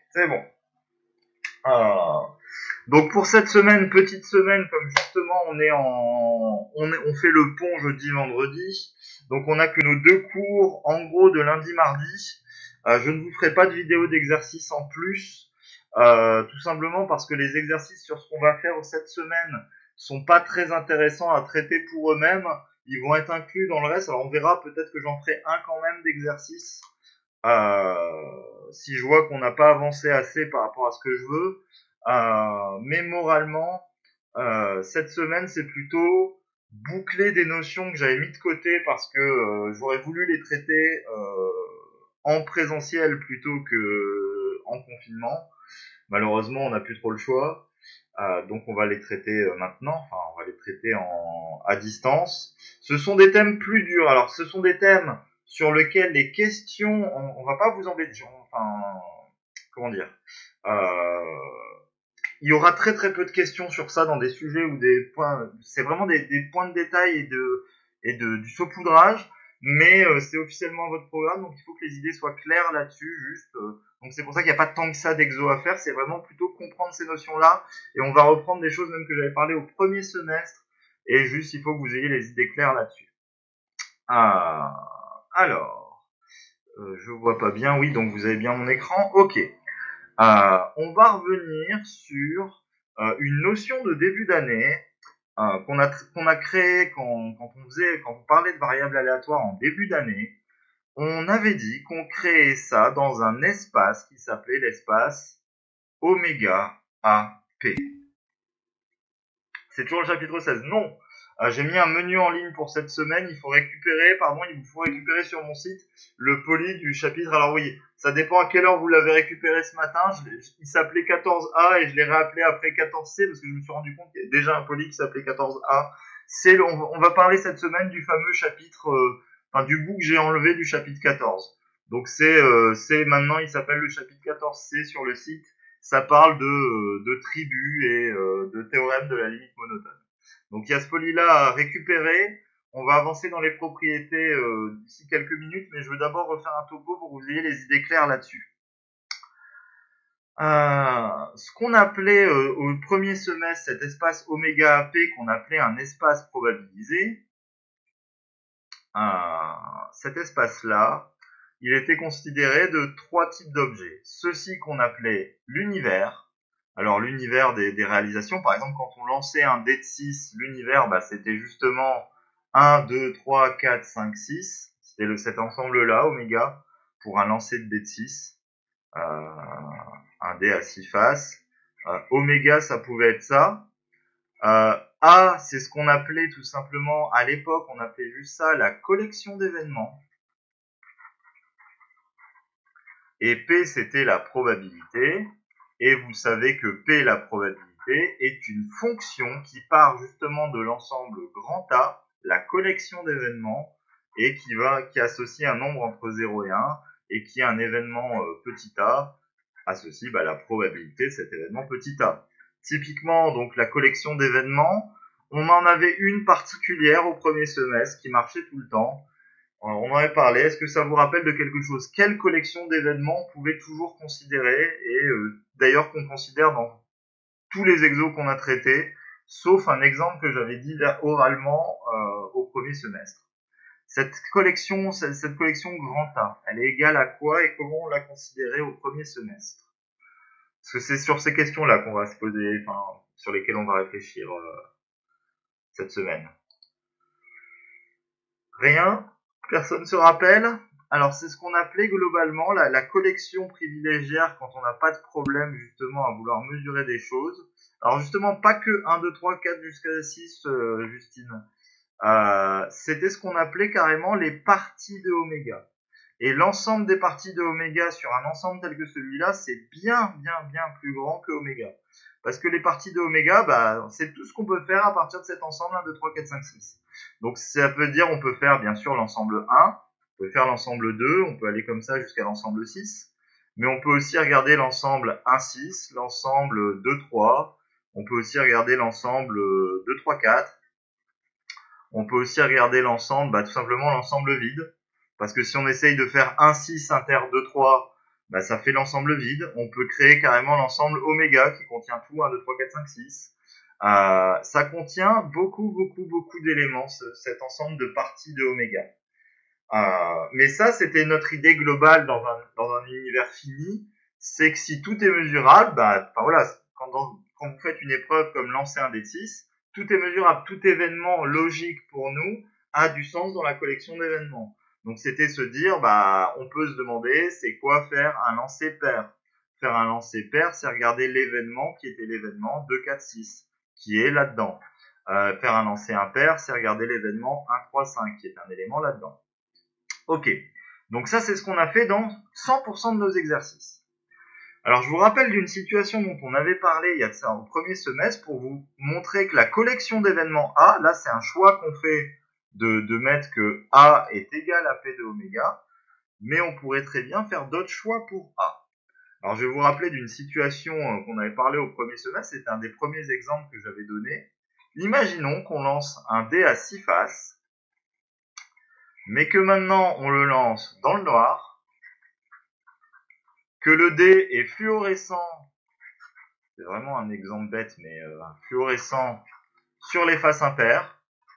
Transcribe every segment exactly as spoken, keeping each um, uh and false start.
C'est bon. Euh, donc pour cette semaine, petite semaine, comme justement on est en, on, est, on fait le pont jeudi, vendredi. Donc on a que nos deux cours, en gros de lundi, mardi. Euh, je ne vous ferai pas de vidéo d'exercice en plus, euh, tout simplement parce que les exercices sur ce qu'on va faire cette semaine sont pas très intéressants à traiter pour eux-mêmes. Ils vont être inclus dans le reste. Alors on verra, peut-être que j'en ferai un quand même d'exercice. Euh, si je vois qu'on n'a pas avancé assez par rapport à ce que je veux. Euh, mais moralement, euh, cette semaine, c'est plutôt boucler des notions que j'avais mis de côté parce que euh, j'aurais voulu les traiter euh, en présentiel plutôt que en confinement. Malheureusement, on n'a plus trop le choix. Euh, donc on va les traiter euh, maintenant, enfin on va les traiter en à distance. Ce sont des thèmes plus durs. Alors ce sont des thèmes sur lesquels les questions, on, on va pas vous embêter, enfin comment dire, euh, il y aura très très peu de questions sur ça dans des sujets ou des points, c'est vraiment des, des points de détail et de et de du saupoudrage, mais euh, c'est officiellement votre programme, donc il faut que les idées soient claires là-dessus, juste. Euh, donc c'est pour ça qu'il n'y a pas tant que ça d'exo à faire, c'est vraiment plutôt comprendre ces notions-là, et on va reprendre des choses même que j'avais parlé au premier semestre, et juste il faut que vous ayez les idées claires là-dessus. Ah, alors, euh, je vois pas bien, oui, donc vous avez bien mon écran, ok. Euh, on va revenir sur euh, une notion de début d'année euh, qu'on a qu'on a créée quand, quand on faisait quand on parlait de variables aléatoires en début d'année. On avait dit qu'on créait ça dans un espace qui s'appelait l'espace oméga A P. C'est toujours le chapitre seize. Non, euh, j'ai mis un menu en ligne pour cette semaine. Il faut récupérer, pardon, il vous faut récupérer sur mon site le poly du chapitre. Alors oui, ça dépend à quelle heure vous l'avez récupéré ce matin. Je, il s'appelait quatorze A et je l'ai réappelé après quatorze C parce que je me suis rendu compte qu'il y a déjà un poly qui s'appelait quatorze A. C'est le, on, on va parler cette semaine du fameux chapitre, euh, enfin du bout que j'ai enlevé du chapitre quatorze. Donc c'est, euh, c'est maintenant, il s'appelle le chapitre quatorze C sur le site. Ça parle de, de tribus et euh, de théorèmes de la limite monotone. Donc il y a ce poly-là à récupérer. On va avancer dans les propriétés euh, d'ici quelques minutes, mais je veux d'abord refaire un topo pour que vous ayez les idées claires là-dessus. Euh, ce qu'on appelait euh, au premier semestre cet espace oméga A P, qu'on appelait un espace probabilisé, euh, cet espace-là, il était considéré de trois types d'objets. Ceux-ci qu'on appelait l'univers. Alors l'univers des, des réalisations, par exemple, quand on lançait un dé de six, l'univers, bah, c'était justement un, deux, trois, quatre, cinq, six. C'était le, cet ensemble-là, oméga, pour un lancer de dé de six. Euh, un dé à six faces. Euh, oméga, ça pouvait être ça. Euh, A, c'est ce qu'on appelait tout simplement, à l'époque, on appelait juste ça la collection d'événements. Et P, c'était la probabilité. Et vous savez que P, la probabilité, est une fonction qui part justement de l'ensemble grand A, la collection d'événements, et qui va, qui associe un nombre entre zéro et un, et qui a un événement euh, petit a, associe bah, la probabilité de cet événement petit a. Typiquement, donc la collection d'événements, on en avait une particulière au premier semestre qui marchait tout le temps. Alors, on en avait parlé. Est-ce que ça vous rappelle de quelque chose? Quelle collection d'événements on pouvait toujours considérer, et euh, d'ailleurs qu'on considère dans tous les exos qu'on a traités, sauf un exemple que j'avais dit oralement euh, au premier semestre. Cette collection, cette, cette collection grand A, elle est égale à quoi et comment on l'a considérée au premier semestre? Parce que c'est sur ces questions-là qu'on va se poser, enfin, sur lesquelles on va réfléchir euh, cette semaine. Rien? Personne se rappelle? Alors c'est ce qu'on appelait globalement la, la collection privilégiée quand on n'a pas de problème justement à vouloir mesurer des choses. Alors justement pas que un, deux, trois, quatre jusqu'à six, euh, Justine. Euh, c'était ce qu'on appelait carrément les parties de oméga. Et l'ensemble des parties de oméga sur un ensemble tel que celui-là, c'est bien, bien, bien plus grand que oméga. Parce que les parties de oméga, bah, c'est tout ce qu'on peut faire à partir de cet ensemble un, deux, trois, quatre, cinq, six. Donc ça veut dire on peut faire bien sûr l'ensemble un, on peut faire l'ensemble deux, on peut aller comme ça jusqu'à l'ensemble six, mais on peut aussi regarder l'ensemble un, six, l'ensemble deux, trois, on peut aussi regarder l'ensemble deux, trois, quatre, on peut aussi regarder l'ensemble, bah, tout simplement l'ensemble vide, parce que si on essaye de faire un, six inter deux, trois, bah, ça fait l'ensemble vide. On peut créer carrément l'ensemble oméga qui contient tout, un, deux, trois, quatre, cinq, six. Euh, ça contient beaucoup, beaucoup, beaucoup d'éléments, ce, cet ensemble de parties de oméga. Euh, mais ça, c'était notre idée globale dans un, dans un univers fini, c'est que si tout est mesurable, bah, enfin voilà, quand, dans, quand vous faites une épreuve comme lancer un dé de six, tout est mesurable, tout événement logique pour nous a du sens dans la collection d'événements. Donc c'était se dire, bah, on peut se demander, c'est quoi faire un lancer pair. Faire un lancer pair, c'est regarder l'événement qui était l'événement deux, quatre, six, qui est là-dedans. Euh, faire un lancer impair, c'est regarder l'événement un, trois, cinq, qui est un élément là-dedans. Ok, donc ça c'est ce qu'on a fait dans cent pour cent de nos exercices. Alors je vous rappelle d'une situation dont on avait parlé il y a de ça au premier semestre pour vous montrer que la collection d'événements A, là c'est un choix qu'on fait de, de mettre que A est égal à P de oméga, mais on pourrait très bien faire d'autres choix pour A. Alors je vais vous rappeler d'une situation qu'on avait parlé au premier semestre, c'était un des premiers exemples que j'avais donné. Imaginons qu'on lance un dé à six faces, mais que maintenant on le lance dans le noir, que le dé est fluorescent, c'est vraiment un exemple bête, mais euh, fluorescent sur les faces impaires.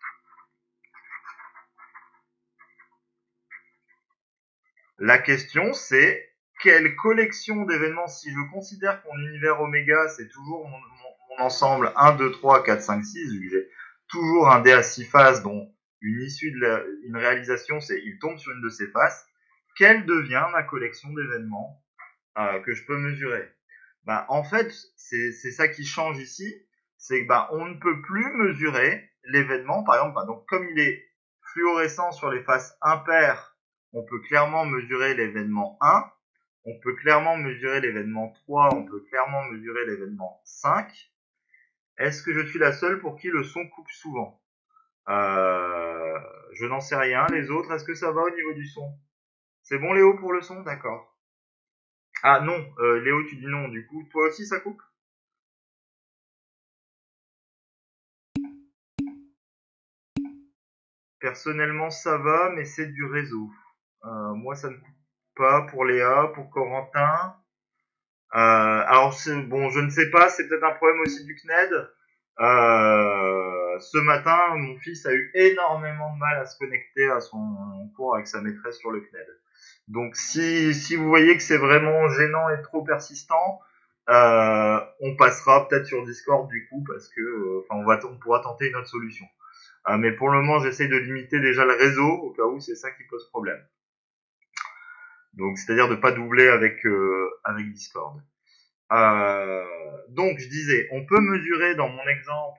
La question c'est, quelle collection d'événements, si je considère que mon univers oméga c'est toujours mon, mon, mon ensemble un, deux, trois, quatre, cinq, six, vu que j'ai toujours un dé à six faces dont une issue de la, une réalisation c'est il tombe sur une de ces faces, quelle devient ma collection d'événements euh, que je peux mesurer? Bah, en fait, c'est, c'est ça qui change ici, c'est que bah, on ne peut plus mesurer l'événement, par exemple, bah, donc comme il est fluorescent sur les faces impaires, on peut clairement mesurer l'événement un, on peut clairement mesurer l'événement trois, on peut clairement mesurer l'événement cinq. Est-ce que je suis la seule pour qui le son coupe souvent? euh, Je n'en sais rien. Les autres, est-ce que ça va au niveau du son? C'est bon Léo pour le son? D'accord. Ah non, euh, Léo tu dis non, du coup, toi aussi ça coupe? Personnellement, ça va, mais c'est du réseau. Euh, moi, ça ne coupe pas pour Léa, pour Corentin. Euh, alors, c'est, bon, je ne sais pas, c'est peut-être un problème aussi du C N E D. Euh, ce matin, mon fils a eu énormément de mal à se connecter à son cours avec sa maîtresse sur le C N E D. Donc, si, si vous voyez que c'est vraiment gênant et trop persistant, euh, on passera peut-être sur Discord du coup, parce que, euh, enfin, on va, on pourra tenter une autre solution. Euh, mais pour le moment, j'essaye de limiter déjà le réseau, au cas où c'est ça qui pose problème. Donc, c'est-à-dire de pas doubler avec euh, avec Discord. Euh, donc, je disais, on peut mesurer dans mon exemple,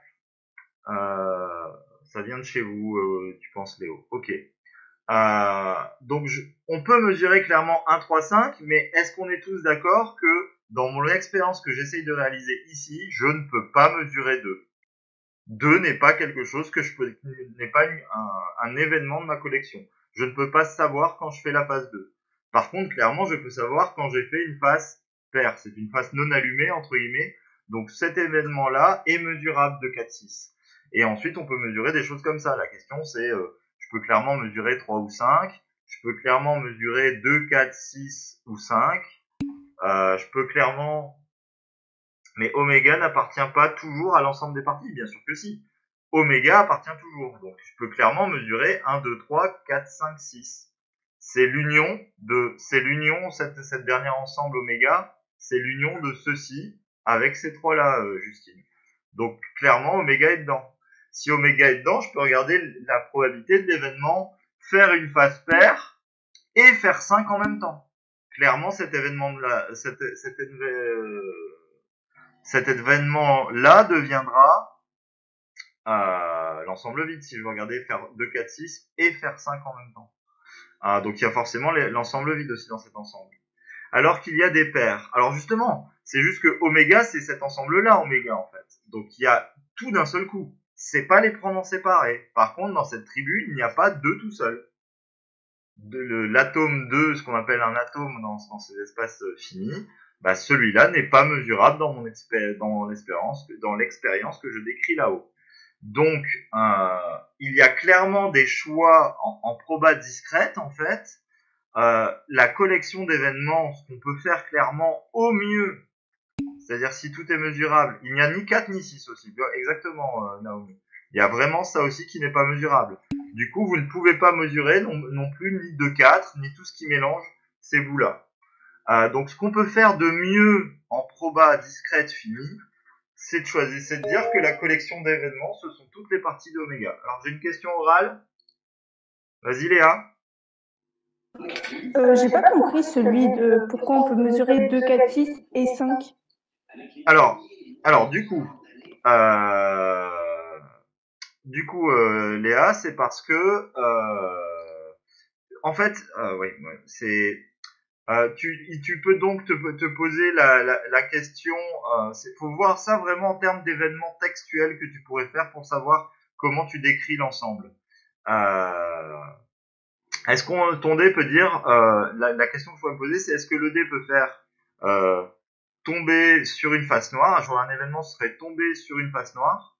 euh, ça vient de chez vous, euh, tu penses Léo, ok. Euh, donc, je, on peut mesurer clairement un, trois, cinq, mais est-ce qu'on est tous d'accord que dans mon expérience que j'essaye de réaliser ici, je ne peux pas mesurer deux? deux n'est pas quelque chose que je peux, n'est pas un, un événement de ma collection. Je ne peux pas savoir quand je fais la phase deux. Par contre, clairement, je peux savoir quand j'ai fait une phase paire. C'est une phase non allumée, entre guillemets. Donc, cet événement-là est mesurable de quatre, six. Et ensuite, on peut mesurer des choses comme ça. La question, c'est, euh, je peux clairement mesurer trois ou cinq. Je peux clairement mesurer deux, quatre, six ou cinq. Euh, je peux clairement mais oméga n'appartient pas toujours à l'ensemble des parties, bien sûr que si. Oméga appartient toujours. Donc je peux clairement mesurer un, deux, trois, quatre, cinq, six. C'est l'union de, c'est l'union, cette, cette dernière ensemble oméga, c'est l'union de ceci avec ces trois-là, euh, Justine. Donc clairement, oméga est dedans. Si oméga est dedans, je peux regarder la probabilité de l'événement faire une phase paire et faire cinq en même temps. Clairement, cet événement-là, cet, cet, euh, cet événement-là deviendra euh, l'ensemble vide si je veux regarder faire deux, quatre, six et faire cinq en même temps. Ah, donc il y a forcément l'ensemble vide aussi dans cet ensemble. Alors qu'il y a des paires. Alors justement, c'est juste que oméga, c'est cet ensemble-là, oméga en fait. Donc il y a tout d'un seul coup. C'est pas les prendre en séparé. Par contre, dans cette tribu, il n'y a pas deux tout seul. L'atome deux, ce qu'on appelle un atome dans, dans ces espaces finis, bah celui-là n'est pas mesurable dans mon expé- dans l'expérience dans l'expérience que je décris là-haut. Donc euh, il y a clairement des choix en, en proba discrète en fait euh, la collection d'événements, ce qu'on peut faire clairement au mieux, c'est-à-dire si tout est mesurable, il n'y a ni quatre ni six aussi, exactement euh, Naomi. Il y a vraiment ça aussi qui n'est pas mesurable. Du coup, vous ne pouvez pas mesurer non, non plus ni deux quatre, ni tout ce qui mélange ces bouts-là. Euh, donc ce qu'on peut faire de mieux en proba discrète finie, c'est de choisir, c'est de dire que la collection d'événements, ce sont toutes les parties de oméga. Alors j'ai une question orale. Vas-y Léa. Euh, j'ai pas compris celui de pourquoi on peut mesurer deux, quatre, six et cinq. Alors, alors du coup, euh, du coup, euh, Léa, c'est parce que, euh, en fait, euh, oui, ouais, c'est, euh, tu, tu peux donc te, te poser la, la, la question. Il euh, faut voir ça vraiment en termes d'événements textuels que tu pourrais faire pour savoir comment tu décris l'ensemble. Euh, est-ce qu'on ton dé peut dire euh, la, la question que je pourrais me poser, c'est est-ce que le dé peut faire euh, tomber sur une face noire. Genre un événement serait tomber sur une face noire.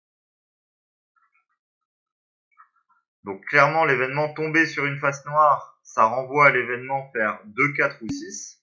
Donc clairement l'événement tomber sur une face noire, ça renvoie à l'événement faire deux, quatre ou six.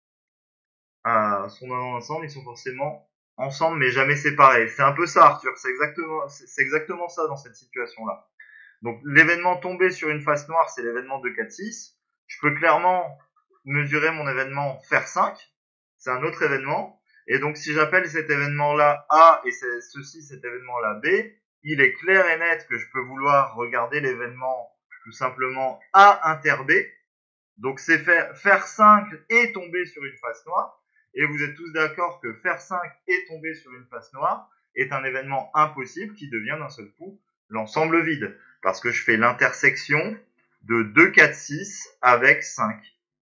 Euh, sont dans ensemble, ils sont forcément ensemble mais jamais séparés. C'est un peu ça Arthur, c'est exactement, c'est exactement ça dans cette situation-là. Donc l'événement tomber sur une face noire, c'est l'événement deux, quatre, six. Je peux clairement mesurer mon événement faire cinq. C'est un autre événement. Et donc si j'appelle cet événement-là A et ceci cet événement-là B, il est clair et net que je peux vouloir regarder l'événement tout simplement A inter B. Donc c'est faire, faire cinq et tomber sur une face noire. Et vous êtes tous d'accord que faire cinq et tomber sur une face noire est un événement impossible qui devient d'un seul coup l'ensemble vide. Parce que je fais l'intersection de deux, quatre, six avec cinq.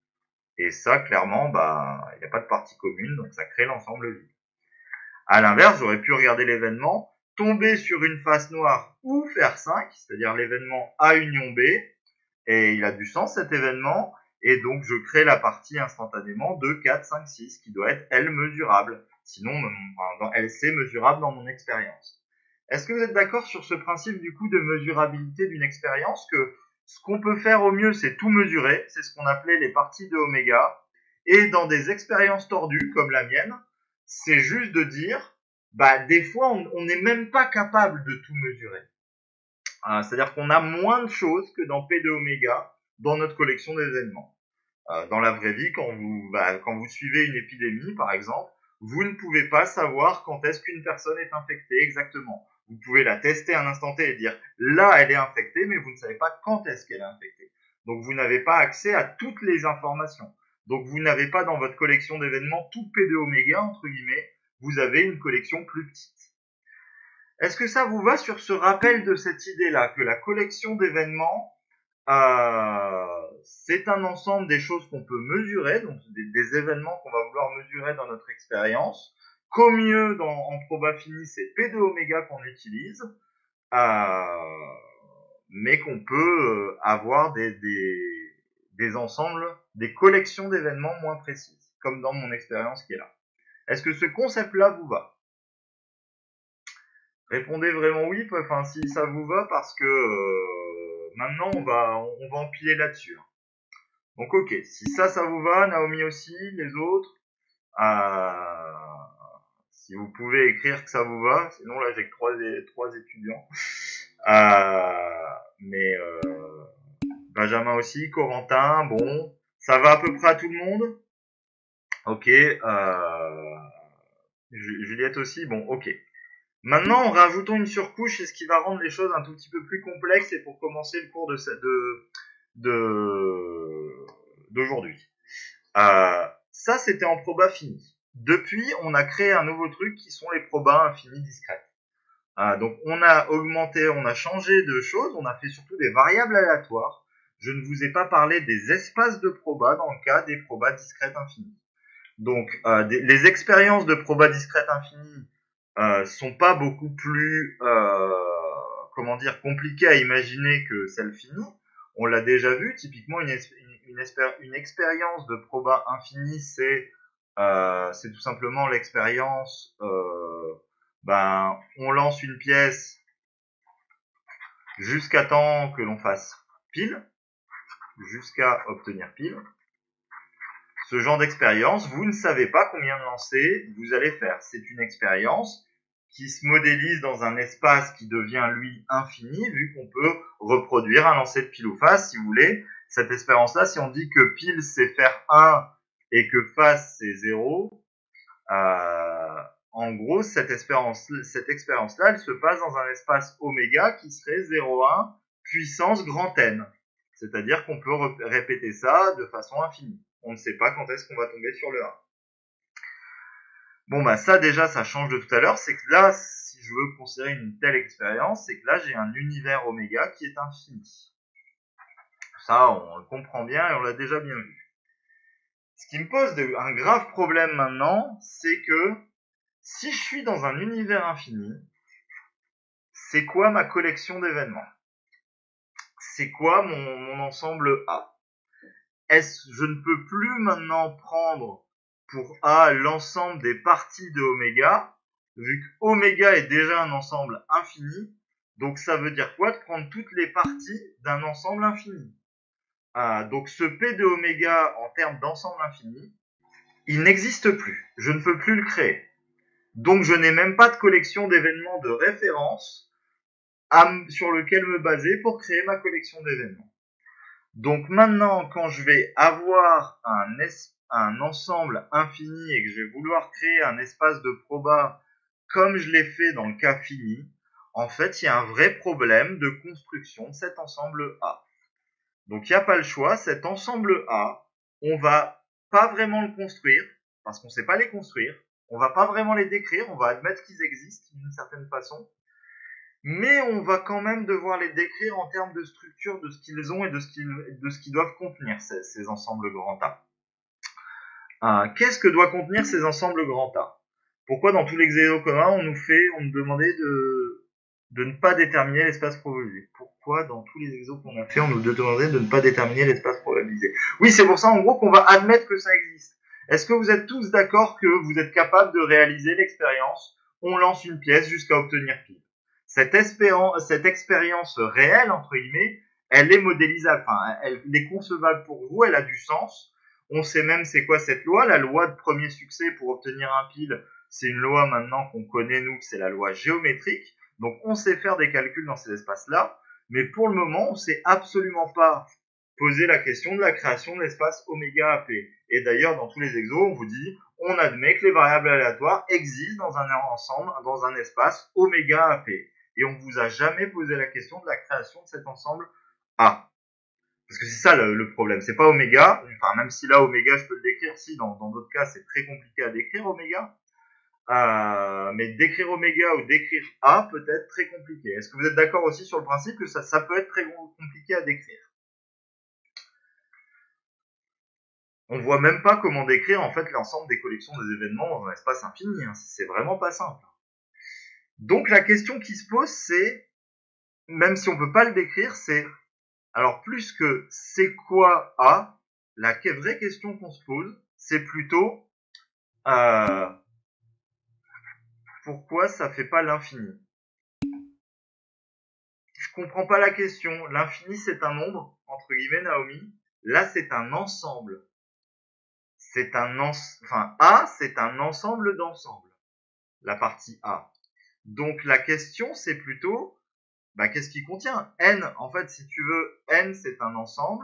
Et ça, clairement, bah, il n'y a pas de partie commune, donc ça crée l'ensemble vide. À l'inverse, j'aurais pu regarder l'événement, tomber sur une face noire ou faire cinq, c'est-à-dire l'événement A union B, et il a du sens cet événement, et donc je crée la partie instantanément de quatre, cinq, six, qui doit être, elle, mesurable. Sinon, dans L C, mesurable dans mon expérience. Est-ce que vous êtes d'accord sur ce principe, du coup, de mesurabilité d'une expérience, que ce qu'on peut faire au mieux, c'est tout mesurer, c'est ce qu'on appelait les parties de oméga, et dans des expériences tordues, comme la mienne, c'est juste de dire, bah, des fois, on n'est même pas capable de tout mesurer. Euh, c'est-à-dire qu'on a moins de choses que dans P de oméga dans notre collection d'événements. Euh, dans la vraie vie, quand vous, bah, quand vous suivez une épidémie, par exemple, vous ne pouvez pas savoir quand est-ce qu'une personne est infectée exactement. Vous pouvez la tester à un instant T et dire là, elle est infectée, mais vous ne savez pas quand est-ce qu'elle est infectée. Donc, vous n'avez pas accès à toutes les informations. Donc, vous n'avez pas dans votre collection d'événements tout P de oméga, entre guillemets. Vous avez une collection plus petite. Est-ce que ça vous va sur ce rappel de cette idée-là, que la collection d'événements, euh, c'est un ensemble des choses qu'on peut mesurer, donc des, des événements qu'on va vouloir mesurer dans notre expérience, qu'au mieux dans, en proba fini, c'est P de oméga qu'on utilise, euh, mais qu'on peut avoir des, des, des ensembles, des collections d'événements moins précises, comme dans mon expérience qui est là. Est-ce que ce concept-là vous va ? Répondez vraiment oui, enfin si ça vous va, parce que euh, maintenant on va on va empiler là-dessus. Donc ok, si ça ça vous va, Naomi aussi, les autres, euh, si vous pouvez écrire que ça vous va, sinon là j'ai que trois trois étudiants, euh, mais euh, Benjamin aussi, Corentin, bon, ça va à peu près à tout le monde. Ok, euh, Juliette aussi, bon ok. Maintenant, en rajoutant une surcouche, c'est ce qui va rendre les choses un tout petit peu plus complexes et pour commencer le cours de de de d'aujourd'hui. Euh, ça, c'était en proba fini. Depuis, on a créé un nouveau truc qui sont les probas infinis discrètes. Euh, donc, on a augmenté, on a changé de choses, on a fait surtout des variables aléatoires. Je ne vous ai pas parlé des espaces de proba dans le cas des probas discrètes infinies. Donc, euh, des, les expériences de proba discrètes infinies euh, sont pas beaucoup plus, euh, comment dire, compliquées à imaginer que celle finie. On l'a déjà vu, typiquement une, une, une, une expérience de proba infinie, c'est euh, c'est tout simplement l'expérience, euh, ben, on lance une pièce jusqu'à temps que l'on fasse pile. jusqu'à obtenir pile. Ce genre d'expérience, vous ne savez pas combien de lancers vous allez faire. C'est une expérience qui se modélise dans un espace qui devient, lui, infini, vu qu'on peut reproduire un lancer de pile ou face, si vous voulez. Cette expérience-là, si on dit que pile, c'est faire un et que face, c'est zéro, euh, en gros, cette expérience, cette expérience-là, elle se passe dans un espace oméga qui serait zéro virgule un puissance grand N. C'est-à-dire qu'on peut répéter ça de façon infinie. On ne sait pas quand est-ce qu'on va tomber sur le un. Bon, bah ça déjà, ça change de tout à l'heure. C'est que là, si je veux considérer une telle expérience, c'est que là, j'ai un univers oméga qui est infini. Ça, on le comprend bien et on l'a déjà bien vu. Ce qui me pose de, un grave problème maintenant, c'est que si je suis dans un univers infini, c'est quoi ma collection d'événements? C'est quoi mon, mon ensemble A? Est-ce je ne peux plus maintenant prendre pour A l'ensemble des parties de oméga, vu que oméga est déjà un ensemble infini, donc ça veut dire quoi de prendre toutes les parties d'un ensemble infini? Ah, donc ce P de oméga en termes d'ensemble infini, il n'existe plus. Je ne peux plus le créer. Donc je n'ai même pas de collection d'événements de référence à, sur lequel me baser pour créer ma collection d'événements. Donc maintenant, quand je vais avoir un, es, un ensemble infini et que je vais vouloir créer un espace de proba comme je l'ai fait dans le cas fini, en fait, il y a un vrai problème de construction de cet ensemble A. Donc il n'y a pas le choix, cet ensemble A, on va pas vraiment le construire, parce qu'on ne sait pas les construire, on va pas vraiment les décrire, on va admettre qu'ils existent d'une certaine façon, mais on va quand même devoir les décrire en termes de structure, de ce qu'ils ont et de ce qu'ils, de ce qu'ils doivent contenir, ces, ces ensembles grand A. Euh, qu'est-ce que doit contenir ces ensembles grand A? Pourquoi dans tous les exos communs, on nous fait, on nous demandait de, de ne pas déterminer l'espace probabilisé? Pourquoi dans tous les exos qu'on a fait, on nous demandait de ne pas déterminer l'espace probabilisé? Oui, c'est pour ça en gros qu'on va admettre que ça existe. Est-ce que vous êtes tous d'accord que vous êtes capable de réaliser l'expérience? On lance une pièce jusqu'à obtenir pile. Cette, espérance, cette expérience réelle, entre guillemets, elle est modélisable, enfin, elle, elle est concevable pour vous, elle a du sens. On sait même c'est quoi cette loi, la loi de premier succès pour obtenir un pile. C'est une loi maintenant qu'on connaît nous, c'est la loi géométrique. Donc on sait faire des calculs dans ces espaces-là, mais pour le moment, on ne sait absolument pas poser la question de la création de l'espace oméga A P. Et d'ailleurs, dans tous les exos, on vous dit, on admet que les variables aléatoires existent dans un ensemble, dans un espace oméga A P. Et on ne vous a jamais posé la question de la création de cet ensemble A. Parce que c'est ça le, le problème, c'est pas oméga, enfin même si là oméga je peux le décrire, si dans dans d'autres cas c'est très compliqué à décrire oméga, euh, mais décrire oméga ou décrire A peut être très compliqué. Est-ce que vous êtes d'accord aussi sur le principe que ça, ça peut être très compliqué à décrire? On voit même pas comment décrire en fait l'ensemble des collections des événements dans un espace infini, hein. C'est vraiment pas simple. Donc la question qui se pose c'est, même si on peut pas le décrire, c'est alors plus que c'est quoi A, la vraie question qu'on se pose, c'est plutôt euh, pourquoi ça fait pas l'infini? Je comprends pas la question. L'infini c'est un nombre, entre guillemets Naomi. Là c'est un ensemble. C'est un ens... enfin A c'est un ensemble d'ensembles. La partie A. Donc la question c'est plutôt bah, qu'est-ce qui contient? N, en fait, si tu veux, N, c'est un ensemble.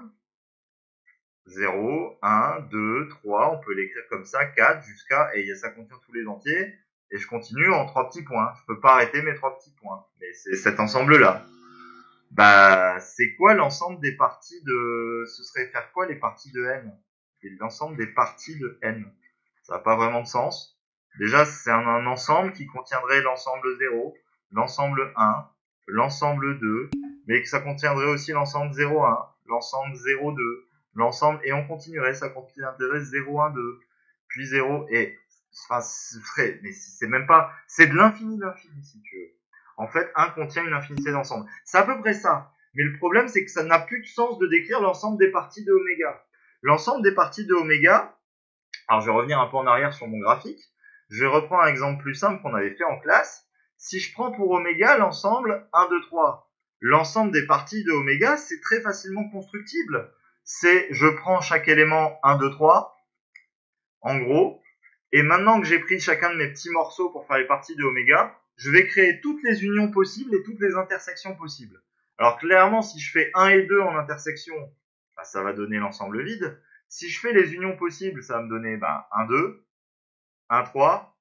zéro, un, deux, trois, on peut l'écrire comme ça, quatre, jusqu'à, et ça contient tous les entiers. Et je continue en trois petits points. Je peux pas arrêter mes trois petits points. Mais c'est cet ensemble-là. Bah, c'est quoi l'ensemble des parties de... Ce serait faire quoi les parties de N? C'est l'ensemble des parties de N. Ça n'a pas vraiment de sens. Déjà, c'est un, un ensemble qui contiendrait l'ensemble zéro, l'ensemble un, l'ensemble deux, mais que ça contiendrait aussi l'ensemble zéro un, l'ensemble zéro deux, l'ensemble, et on continuerait, ça contiendrait zéro un deux, puis zéro, et, enfin, c'est, mais c'est même pas, c'est de l'infini d'infini, si tu veux. En fait, un contient une infinité d'ensembles. C'est à peu près ça. Mais le problème, c'est que ça n'a plus de sens de décrire l'ensemble des parties de oméga. L'ensemble des parties de oméga, alors je vais revenir un peu en arrière sur mon graphique, je vais reprendre un exemple plus simple qu'on avait fait en classe. Si je prends pour oméga l'ensemble un, deux, trois, l'ensemble des parties de oméga, c'est très facilement constructible. c'est je prends chaque élément un, deux, trois, en gros, et maintenant que j'ai pris chacun de mes petits morceaux pour faire les parties de oméga, je vais créer toutes les unions possibles et toutes les intersections possibles. Alors clairement, si je fais un et deux en intersection, bah, ça va donner l'ensemble vide. Si je fais les unions possibles, ça va me donner bah, un, deux, un, trois,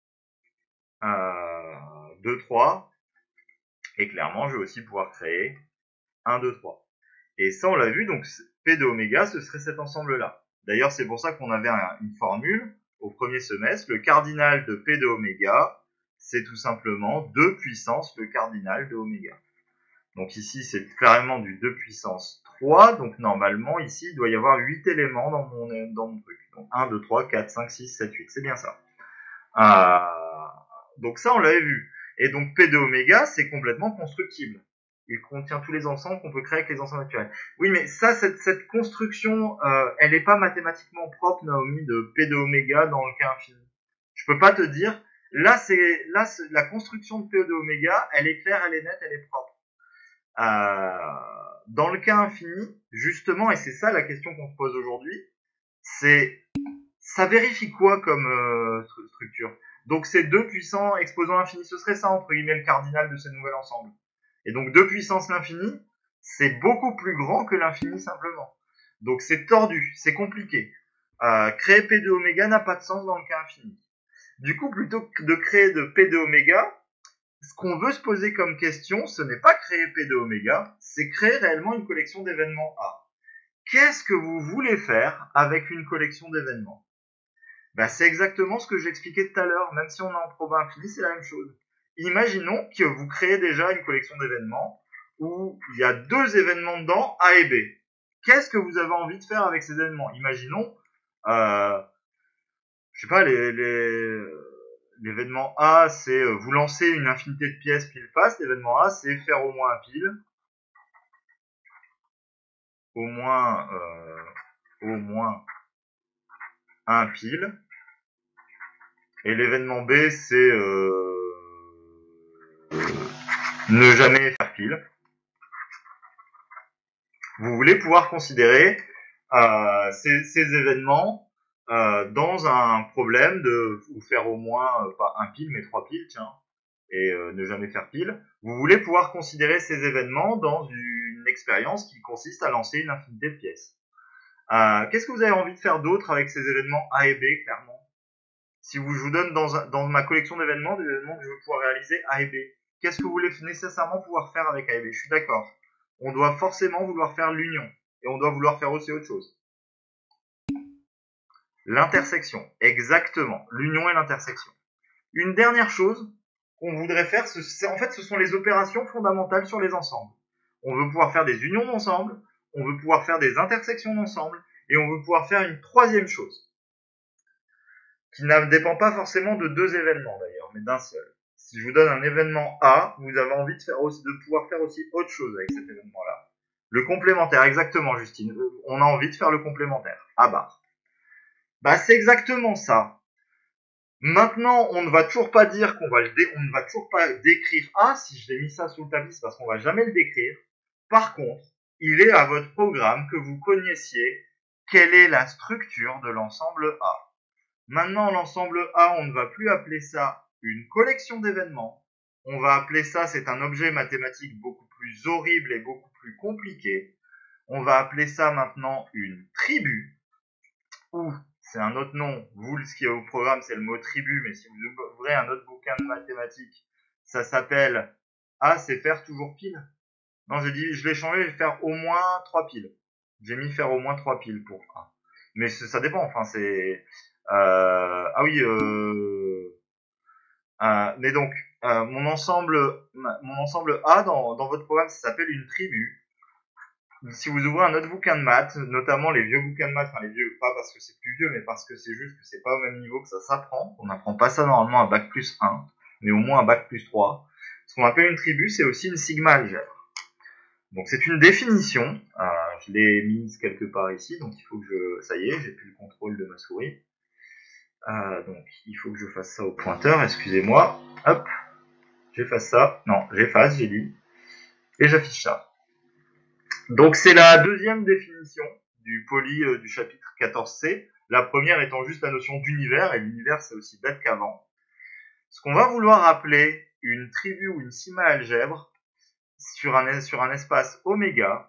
euh, deux, trois, et clairement, je vais aussi pouvoir créer un, deux, trois. Et ça, on l'a vu, donc P de oméga, ce serait cet ensemble-là. D'ailleurs, c'est pour ça qu'on avait un, une formule au premier semestre. Le cardinal de P de oméga, c'est tout simplement deux puissance le cardinal de oméga. Donc ici, c'est carrément du deux puissance trois. Donc normalement, ici, il doit y avoir huit éléments dans mon, dans mon truc. Donc un, deux, trois, quatre, cinq, six, sept, huit. C'est bien ça. Euh, donc ça, on l'avait vu. Et donc P de oméga, c'est complètement constructible. Il contient tous les ensembles qu'on peut créer avec les ensembles naturels. Oui, mais ça, cette, cette construction, euh, elle n'est pas mathématiquement propre, Naomi, de P de oméga dans le cas infini. Je peux pas te dire, là, c'est là c'est, la construction de P de oméga, elle est claire, elle est nette, elle est propre. Euh, dans le cas infini, justement, et c'est ça la question qu'on se pose aujourd'hui, c'est ça vérifie quoi comme euh, structure? Donc c'est deux puissants exposant l'infini, ce serait ça entre guillemets le cardinal de ces nouvel ensemble. Et donc deux puissance l'infini, c'est beaucoup plus grand que l'infini simplement. Donc c'est tordu, c'est compliqué. Euh, créer P de oméga n'a pas de sens dans le cas infini. Du coup, plutôt que de créer de P de oméga, ce qu'on veut se poser comme question, ce n'est pas créer P de oméga, c'est créer réellement une collection d'événements A. Qu'est-ce que vous voulez faire avec une collection d'événements? Ben, c'est exactement ce que j'expliquais tout à l'heure, même si on est en probe infinie, c'est la même chose. Imaginons que vous créez déjà une collection d'événements où il y a deux événements dedans, A et B. Qu'est-ce que vous avez envie de faire avec ces événements? Imaginons, euh, je sais pas, les, les, l'événement A, c'est euh, vous lancez une infinité de pièces pile-face. L'événement A, c'est faire au moins un pile. Au moins, euh, au moins un pile. Et l'événement B, c'est euh, ne jamais faire pile. Vous voulez pouvoir considérer euh, ces, ces événements euh, dans un problème de vous faire au moins, euh, pas un pile, mais trois piles, tiens, et euh, ne jamais faire pile. Vous voulez pouvoir considérer ces événements dans une expérience qui consiste à lancer une infinité de pièces. Euh, qu'est-ce que vous avez envie de faire d'autre avec ces événements A et B, clairement? Si vous, je vous donne dans, un, dans ma collection d'événements, des événements que je veux pouvoir réaliser A et B, qu'est-ce que vous voulez nécessairement pouvoir faire avec A et B? Je suis d'accord. On doit forcément vouloir faire l'union. Et on doit vouloir faire aussi autre chose. L'intersection. Exactement. L'union et l'intersection. Une dernière chose qu'on voudrait faire, c'est, en fait, ce sont les opérations fondamentales sur les ensembles. On veut pouvoir faire des unions d'ensemble, on veut pouvoir faire des intersections d'ensemble, et on veut pouvoir faire une troisième chose, qui ne dépend pas forcément de deux événements d'ailleurs, mais d'un seul. Si je vous donne un événement A, vous avez envie de, faire aussi, de pouvoir faire aussi autre chose avec cet événement-là. Le complémentaire, exactement, Justine. On a envie de faire le complémentaire, A bar. Bah, c'est exactement ça. Maintenant, on ne va toujours pas dire qu'on va le dé- on ne va toujours pas décrire A. Si je l'ai mis ça sous le tapis, c'est parce qu'on va jamais le décrire. Par contre, il est à votre programme que vous connaissiez quelle est la structure de l'ensemble A. Maintenant, l'ensemble A, on ne va plus appeler ça une collection d'événements. On va appeler ça, c'est un objet mathématique beaucoup plus horrible et beaucoup plus compliqué. On va appeler ça maintenant une tribu, ou c'est un autre nom. Vous, ce qui est au programme, c'est le mot tribu, mais si vous ouvrez un autre bouquin de mathématiques, ça s'appelle A, c'est faire toujours pile. Non, j'ai dit, je l'ai changé, je vais faire au moins trois piles. J'ai mis faire au moins trois piles pour A. Mais ça dépend, enfin, c'est... Euh, ah oui, euh, euh, mais donc euh, mon ensemble, mon ensemble A dans, dans votre programme, ça s'appelle une tribu. Si vous ouvrez un autre bouquin de maths, notamment les vieux bouquins de maths, enfin les vieux, pas parce que c'est plus vieux, mais parce que c'est juste que c'est pas au même niveau que ça s'apprend. On n'apprend pas ça normalement à bac plus un, mais au moins à bac plus trois. Ce qu'on appelle une tribu, c'est aussi une sigma algèbre. Donc c'est une définition. Euh, je l'ai mise quelque part ici, donc il faut que je, ça y est, j'ai plus le contrôle de ma souris. Euh, donc il faut que je fasse ça au pointeur, excusez-moi, hop, j'efface ça, non, j'efface, j'ai dit, et j'affiche ça. Donc c'est la deuxième définition du poly euh, du chapitre quatorze C. La première étant juste la notion d'univers, et l'univers c'est aussi bête qu'avant. Ce qu'on va vouloir appeler une tribu ou une sigma algèbre sur un, sur un espace oméga.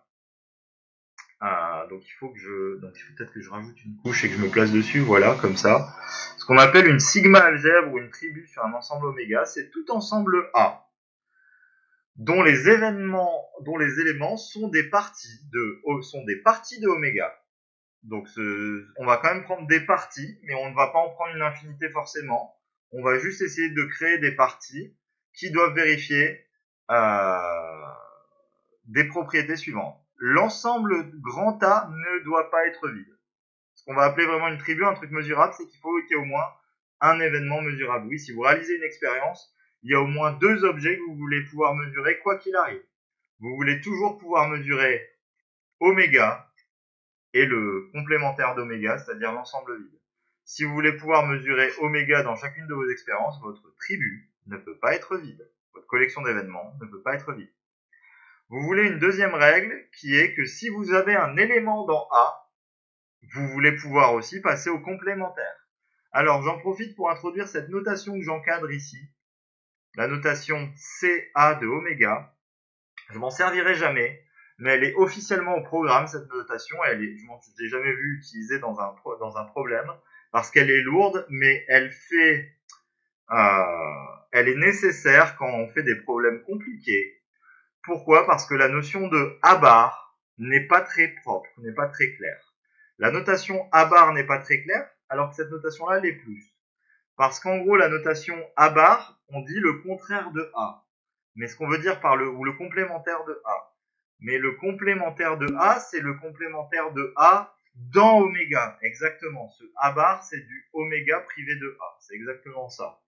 Euh, donc il faut que je, donc il faut peut-être que je rajoute une couche et que je me place dessus, voilà, comme ça. Ce qu'on appelle une sigma algèbre ou une tribu sur un ensemble oméga, c'est tout ensemble A, dont les événements, dont les éléments sont des parties de, sont des parties de oméga. Donc ce, on va quand même prendre des parties, mais on ne va pas en prendre une infinité forcément. On va juste essayer de créer des parties qui doivent vérifier euh, des propriétés suivantes. L'ensemble grand A ne doit pas être vide. Ce qu'on va appeler vraiment une tribu, un truc mesurable, c'est qu'il faut qu'il y ait au moins un événement mesurable. Oui, si vous réalisez une expérience, il y a au moins deux objets que vous voulez pouvoir mesurer quoi qu'il arrive. Vous voulez toujours pouvoir mesurer oméga et le complémentaire d'oméga, c'est-à-dire l'ensemble vide. Si vous voulez pouvoir mesurer oméga dans chacune de vos expériences, votre tribu ne peut pas être vide. Votre collection d'événements ne peut pas être vide. Vous voulez une deuxième règle qui est que si vous avez un élément dans A, vous voulez pouvoir aussi passer au complémentaire. Alors j'en profite pour introduire cette notation que j'encadre ici, la notation C A de oméga. Je m'en servirai jamais, mais elle est officiellement au programme, cette notation, et elle est, je ne l'ai jamais vue utilisée dans un, dans un problème, parce qu'elle est lourde, mais elle fait, euh, elle est nécessaire quand on fait des problèmes compliqués. Pourquoi? Parce que la notion de A bar n'est pas très propre, n'est pas très claire. La notation A bar n'est pas très claire, alors que cette notation-là l'est plus. Parce qu'en gros, la notation A bar, on dit le contraire de A. Mais ce qu'on veut dire par le, ou le complémentaire de A. Mais le complémentaire de A, c'est le complémentaire de A dans oméga. Exactement. Ce A bar, c'est du oméga privé de A. C'est exactement ça.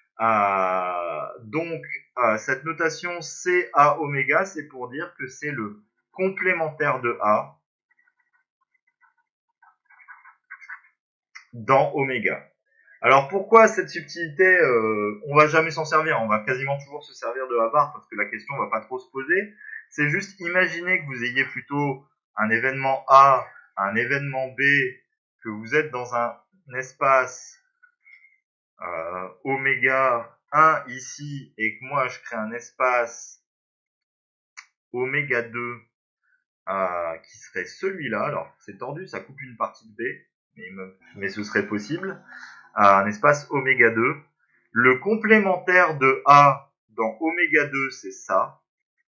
Euh, donc, euh, cette notation C A oméga, c'est pour dire que c'est le complémentaire de A dans oméga. Alors pourquoi cette subtilité, euh, on va jamais s'en servir, on va quasiment toujours se servir de A bar parce que la question va pas trop se poser. C'est juste imaginer que vous ayez plutôt un événement A, un événement B, que vous êtes dans un, un espace euh, oméga un ici et que moi je crée un espace oméga deux euh, qui serait celui-là. Alors c'est tordu, ça coupe une partie de B, mais, mais ce serait possible. Un espace oméga deux. Le complémentaire de A dans oméga deux, c'est ça.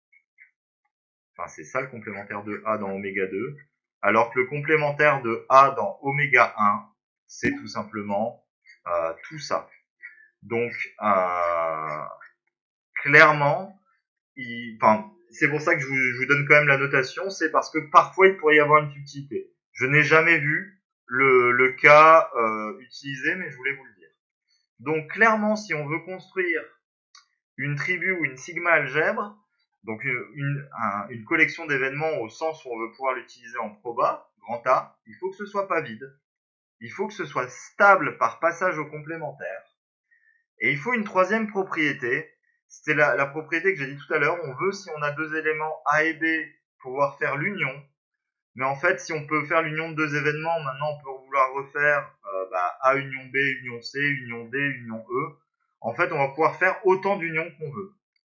Enfin, c'est ça le complémentaire de A dans oméga deux. Alors que le complémentaire de A dans oméga un, c'est tout simplement euh, tout ça. Donc, euh, clairement, il, enfin, c'est pour ça que je vous, je vous donne quand même la notation, c'est parce que parfois il pourrait y avoir une subtilité. Je n'ai jamais vu le, le cas euh, utilisé, mais je voulais vous le dire. Donc clairement, si on veut construire une tribu ou une sigma algèbre, donc une, une, un, une collection d'événements au sens où on veut pouvoir l'utiliser en proba, grand A, il faut que ce soit pas vide. Il faut que ce soit stable par passage au complémentaire. Et il faut une troisième propriété. C'était la, la propriété que j'ai dit tout à l'heure. On veut, si on a deux éléments A et B, pouvoir faire l'union. Mais en fait, si on peut faire l'union de deux événements, maintenant on peut vouloir refaire euh, bah, A union B, union C, union D, union E. En fait, on va pouvoir faire autant d'unions qu'on veut.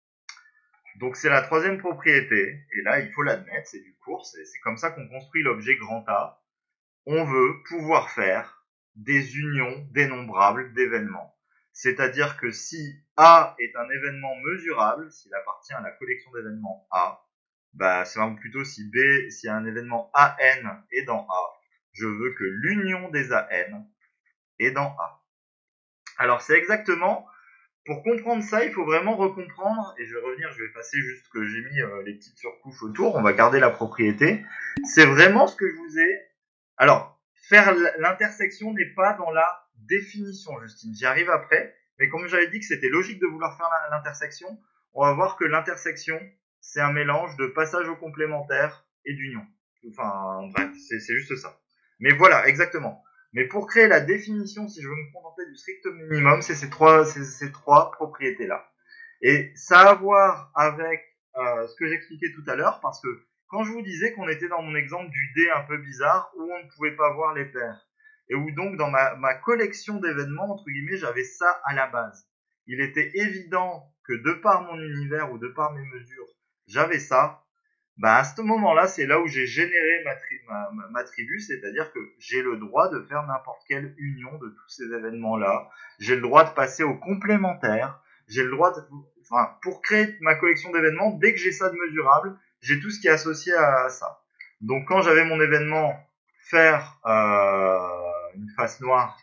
Donc c'est la troisième propriété. Et là, il faut l'admettre, c'est du cours. C'est, c'est comme ça qu'on construit l'objet grand A. On veut pouvoir faire des unions dénombrables d'événements. C'est-à-dire que si A est un événement mesurable, s'il appartient à la collection d'événements A, bah, c'est plutôt si B, si un événement A N est dans A, je veux que l'union des A N est dans A. Alors c'est exactement, pour comprendre ça, il faut vraiment recomprendre, et je vais revenir, je vais passer juste que j'ai mis euh, les petites surcouches autour, on va garder la propriété. C'est vraiment ce que je vous ai... Alors, faire l'intersection n'est pas dans la définition, Justine, j'y arrive après, mais comme j'avais dit que c'était logique de vouloir faire l'intersection, on va voir que l'intersection, c'est un mélange de passage au complémentaire et d'union. Enfin, bref, c'est, c'est juste ça. Mais voilà, exactement. Mais pour créer la définition, si je veux me contenter du strict minimum, c'est ces trois, c'est ces trois propriétés-là. Et ça a à voir avec euh, ce que j'expliquais tout à l'heure, parce que quand je vous disais qu'on était dans mon exemple du dé un peu bizarre, où on ne pouvait pas voir les paires, et où donc dans ma, ma collection d'événements, entre guillemets, j'avais ça à la base. Il était évident que de par mon univers ou de par mes mesures, j'avais ça. Bah à ce moment-là, c'est là où j'ai généré ma, tri ma, ma, ma tribu, c'est-à-dire que j'ai le droit de faire n'importe quelle union de tous ces événements-là. J'ai le droit de passer au complémentaire. J'ai le droit de... Enfin, pour créer ma collection d'événements, dès que j'ai ça de mesurable, j'ai tout ce qui est associé à ça. Donc quand j'avais mon événement faire euh, une face noire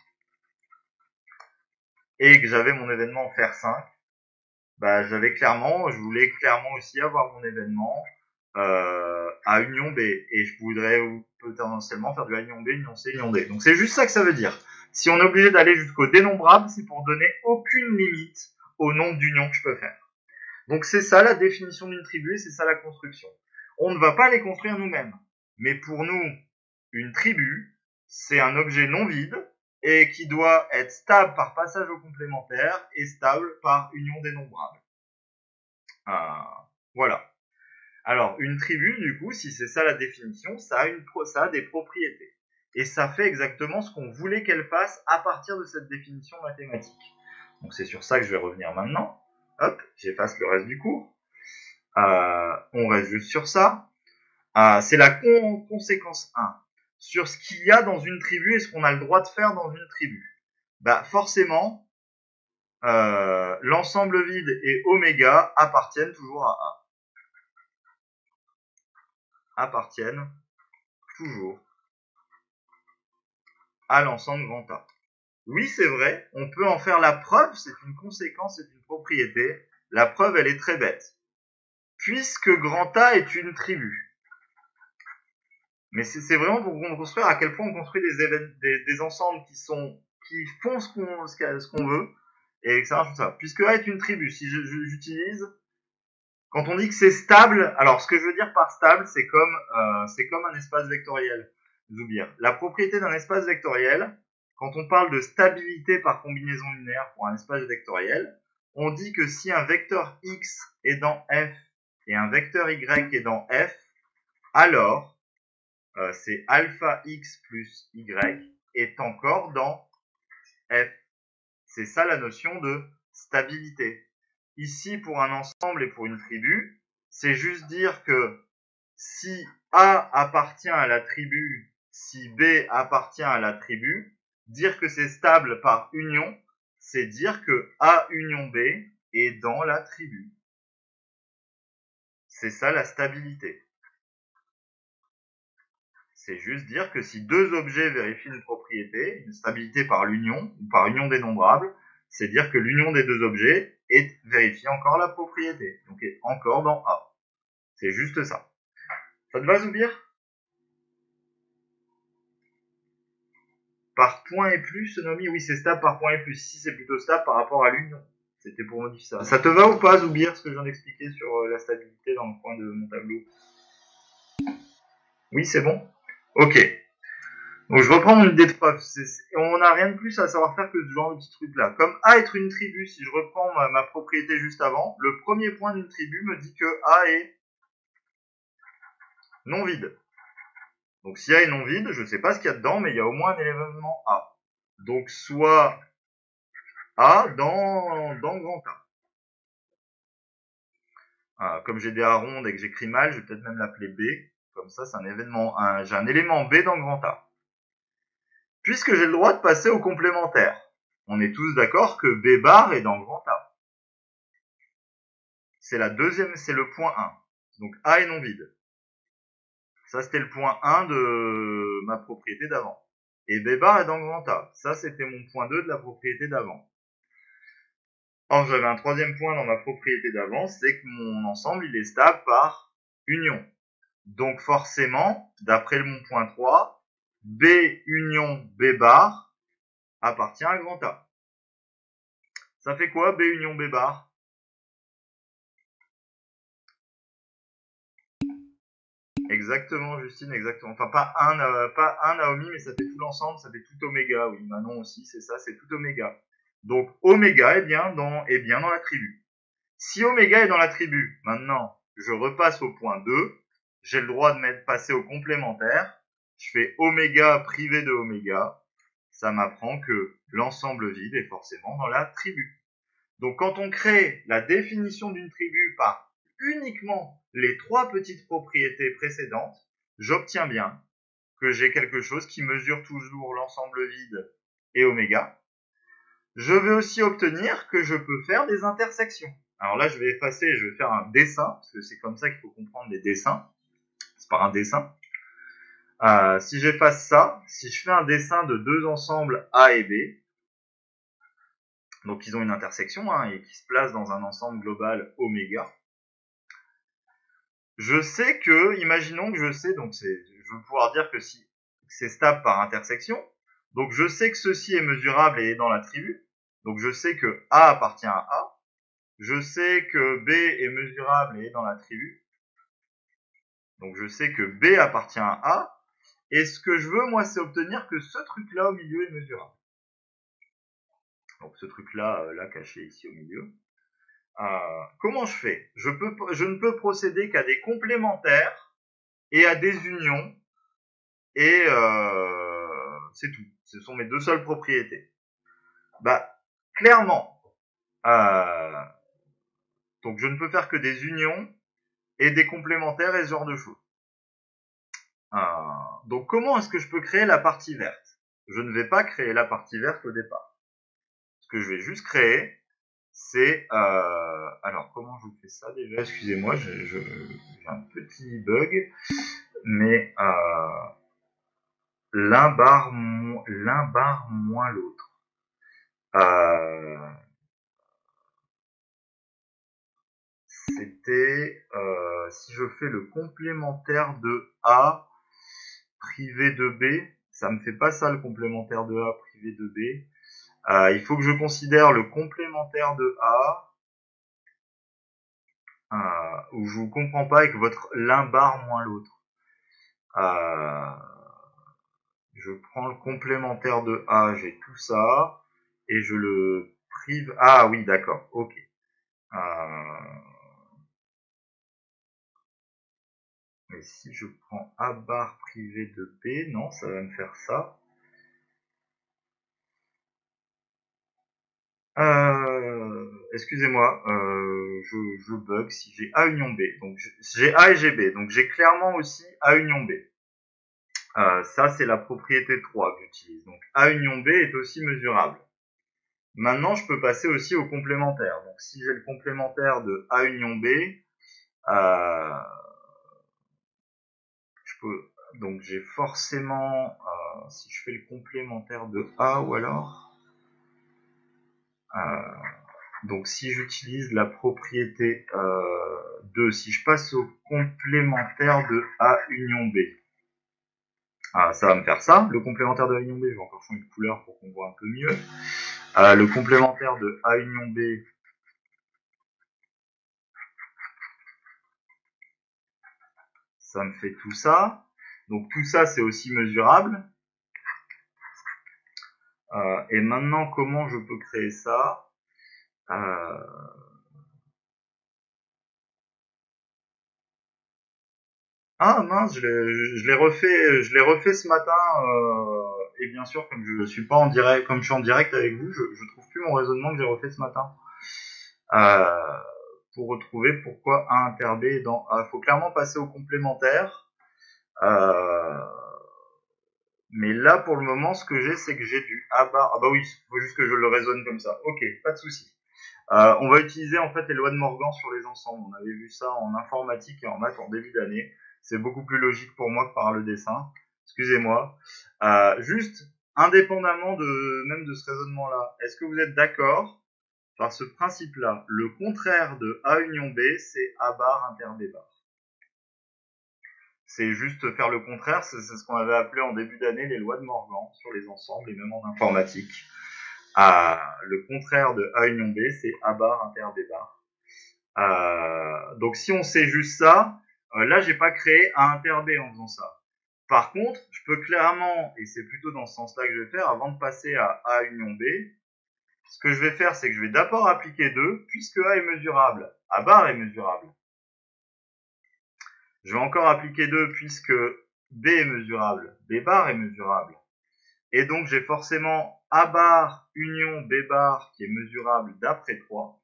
et que j'avais mon événement faire cinq, bah j'avais clairement, je voulais clairement aussi avoir mon événement euh, à union B, et je voudrais potentiellement faire du A union B, union C, union D. Donc c'est juste ça que ça veut dire. Si on est obligé d'aller jusqu'au dénombrable, c'est pour donner aucune limite au nombre d'unions que je peux faire. Donc c'est ça la définition d'une tribu, et c'est ça la construction. On ne va pas les construire nous-mêmes, mais pour nous, une tribu, c'est un objet non vide et qui doit être stable par passage au complémentaire et stable par union dénombrable. Euh, voilà. Alors, une tribu, du coup, si c'est ça la définition, ça a, une, ça a des propriétés. Et ça fait exactement ce qu'on voulait qu'elle fasse à partir de cette définition mathématique. Donc c'est sur ça que je vais revenir maintenant. Hop, j'efface le reste du cours. Euh, on reste juste sur ça. Euh, c'est la con conséquence un. Sur ce qu'il y a dans une tribu et ce qu'on a le droit de faire dans une tribu. Bah forcément, euh, l'ensemble vide et oméga appartiennent toujours à A. Appartiennent toujours à l'ensemble grand A. Oui, c'est vrai, on peut en faire la preuve, c'est une conséquence, c'est une propriété. La preuve, elle est très bête. Puisque grand A est une tribu. Mais c'est vraiment pour construire à quel point on construit des, des, des ensembles qui sont qui font ce qu'on ce qu'on veut et que ça marche comme ça. Puisque A est une tribu, si j'utilise quand on dit que c'est stable, alors ce que je veux dire par stable, c'est comme euh, c'est comme un espace vectoriel. Zoubir. La propriété d'un espace vectoriel, quand on parle de stabilité par combinaison linéaire pour un espace vectoriel, on dit que si un vecteur x est dans F et un vecteur y est dans F, alors euh, c'est alpha x plus y est encore dans F. C'est ça la notion de stabilité. Ici, pour un ensemble et pour une tribu, c'est juste dire que si A appartient à la tribu, si B appartient à la tribu, dire que c'est stable par union, c'est dire que A union B est dans la tribu. C'est ça la stabilité. C'est juste dire que si deux objets vérifient une propriété, une stabilité par l'union, ou par union dénombrable, c'est dire que l'union des deux objets est, vérifie encore la propriété, donc est encore dans A. C'est juste ça. Ça te va, Zoubir? Par point et plus, Nomi, oui, c'est stable par point et plus. Ici, c'est plutôt stable par rapport à l'union. C'était pour modifier ça. Ça te va ou pas, Zoubir, ce que je viens d'expliquer sur la stabilité dans le coin de mon tableau? Oui, c'est bon? Ok. Donc je reprends mon idée de preuve. On n'a rien de plus à savoir faire que ce genre de petit truc là. Comme A est une tribu, si je reprends ma, ma propriété juste avant, le premier point d'une tribu me dit que A est non vide. Donc si A est non vide, je ne sais pas ce qu'il y a dedans, mais il y a au moins un élément A. Donc soit A dans, dans grand A. Ah, comme j'ai des A rondes et que j'écris mal, je vais peut-être même l'appeler B. Comme ça, c'est un événement, un, j'ai un élément B dans grand A. Puisque j'ai le droit de passer au complémentaire. On est tous d'accord que B bar est dans grand A. C'est la deuxième, c'est le point un. Donc A est non vide. Ça, c'était le point un de ma propriété d'avant. Et B bar est dans grand A. Ça, c'était mon point deux de la propriété d'avant. Or, j'avais un troisième point dans ma propriété d'avant, c'est que mon ensemble, il est stable par union. Donc, forcément, d'après mon point trois, B union B bar appartient à grand A. Ça fait quoi, B union B bar? Exactement, Justine, exactement. Enfin, pas un, euh, pas un Naomi, mais ça fait tout l'ensemble, ça fait tout oméga. Oui, Manon aussi, c'est ça, c'est tout oméga. Donc, oméga est bien dans, est bien dans la tribu. Si oméga est dans la tribu, maintenant, je repasse au point deux. j'ai le droit de mettre passer au complémentaire. Je fais oméga privé de oméga. Ça m'apprend que l'ensemble vide est forcément dans la tribu. Donc quand on crée la définition d'une tribu par uniquement les trois petites propriétés précédentes, j'obtiens bien que j'ai quelque chose qui mesure toujours l'ensemble vide et oméga. Je vais aussi obtenir que je peux faire des intersections. Alors là, je vais effacer et je vais faire un dessin, parce que c'est comme ça qu'il faut comprendre les dessins. C'est par un dessin. Euh, si j'efface ça, si je fais un dessin de deux ensembles A et B, donc ils ont une intersection hein, et qui se placent dans un ensemble global oméga, je sais que, imaginons que je sais, donc c'est, je vais pouvoir dire que si c'est stable par intersection, donc je sais que ceci est mesurable et est dans la tribu, donc je sais que A appartient à A, je sais que B est mesurable et est dans la tribu, donc je sais que B appartient à A, et ce que je veux, moi, c'est obtenir que ce truc-là au milieu est mesurable. Donc ce truc-là, là, caché ici au milieu. Euh, comment je fais je, peux, je ne peux procéder qu'à des complémentaires et à des unions, et euh, c'est tout. Ce sont mes deux seules propriétés. Bah, clairement, euh, donc je ne peux faire que des unions et des complémentaires et ce genre de choses. Euh, donc comment est-ce que je peux créer la partie verte? Je ne vais pas créer la partie verte au départ. Ce que je vais juste créer, c'est... Euh, alors, comment je fais ça déjà? Excusez-moi, j'ai un petit bug. Mais euh, l'un barre, mo l'un barre moins l'autre. Euh, C'était... Euh, si je fais le complémentaire de A privé de B, ça me fait pas ça le complémentaire de A privé de B. Euh, il faut que je considère le complémentaire de A... Euh, où je vous comprends pas avec votre l'un barre moins l'autre. Euh, je prends le complémentaire de A, j'ai tout ça, et je le prive. Ah oui, d'accord, ok. Euh, mais si je prends A barre privé de B, non, ça va me faire ça. Euh, excusez-moi, euh, je, je bug si j'ai A union B. Donc j'ai A et j'ai B, donc j'ai clairement aussi A union B. Euh, ça, c'est la propriété trois que j'utilise. Donc A union B est aussi mesurable. Maintenant, je peux passer aussi au complémentaire. Donc si j'ai le complémentaire de A union B, euh, je peux, donc j'ai forcément, euh, si je fais le complémentaire de A ou alors, euh, donc si j'utilise la propriété euh, deux, si je passe au complémentaire de A union B, ah, ça va me faire ça. Le complémentaire de A union B, je vais encore changer de couleur pour qu'on voit un peu mieux. Euh, le complémentaire de A union B, ça me fait tout ça. Donc tout ça, c'est aussi mesurable. Euh, et maintenant, comment je peux créer ça? euh, Ah mince, je l'ai refait, je l'ai refait ce matin. Euh, et bien sûr, comme je suis pas en direct, comme je suis en direct avec vous, je, je trouve plus mon raisonnement que j'ai refait ce matin. Euh, pour retrouver pourquoi A inter B est dans A. Il faut clairement passer au complémentaire. Euh, mais là, pour le moment, ce que j'ai, c'est que j'ai du A bar. Ah bah oui, il faut juste que je le raisonne comme ça. Ok, pas de souci. Euh, on va utiliser en fait les lois de Morgan sur les ensembles. On avait vu ça en informatique et en maths en début d'année. C'est beaucoup plus logique pour moi que par le dessin. Excusez-moi. Euh, juste, indépendamment de même de ce raisonnement-là, est-ce que vous êtes d'accord par ce principe-là? Le contraire de A union B, c'est A bar inter B bar. C'est juste faire le contraire, c'est ce qu'on avait appelé en début d'année les lois de Morgan sur les ensembles et même en informatique. Ah, le contraire de A union B, c'est A bar inter B bar. Euh, donc si on sait juste ça, euh, là j'ai pas créé A inter B en faisant ça. Par contre, je peux clairement, et c'est plutôt dans ce sens-là que je vais faire, avant de passer à A union B, ce que je vais faire, c'est que je vais d'abord appliquer deux, puisque A est mesurable, A bar est mesurable. Je vais encore appliquer deux puisque B est mesurable, B bar est mesurable. Et donc j'ai forcément A bar union B bar qui est mesurable d'après trois.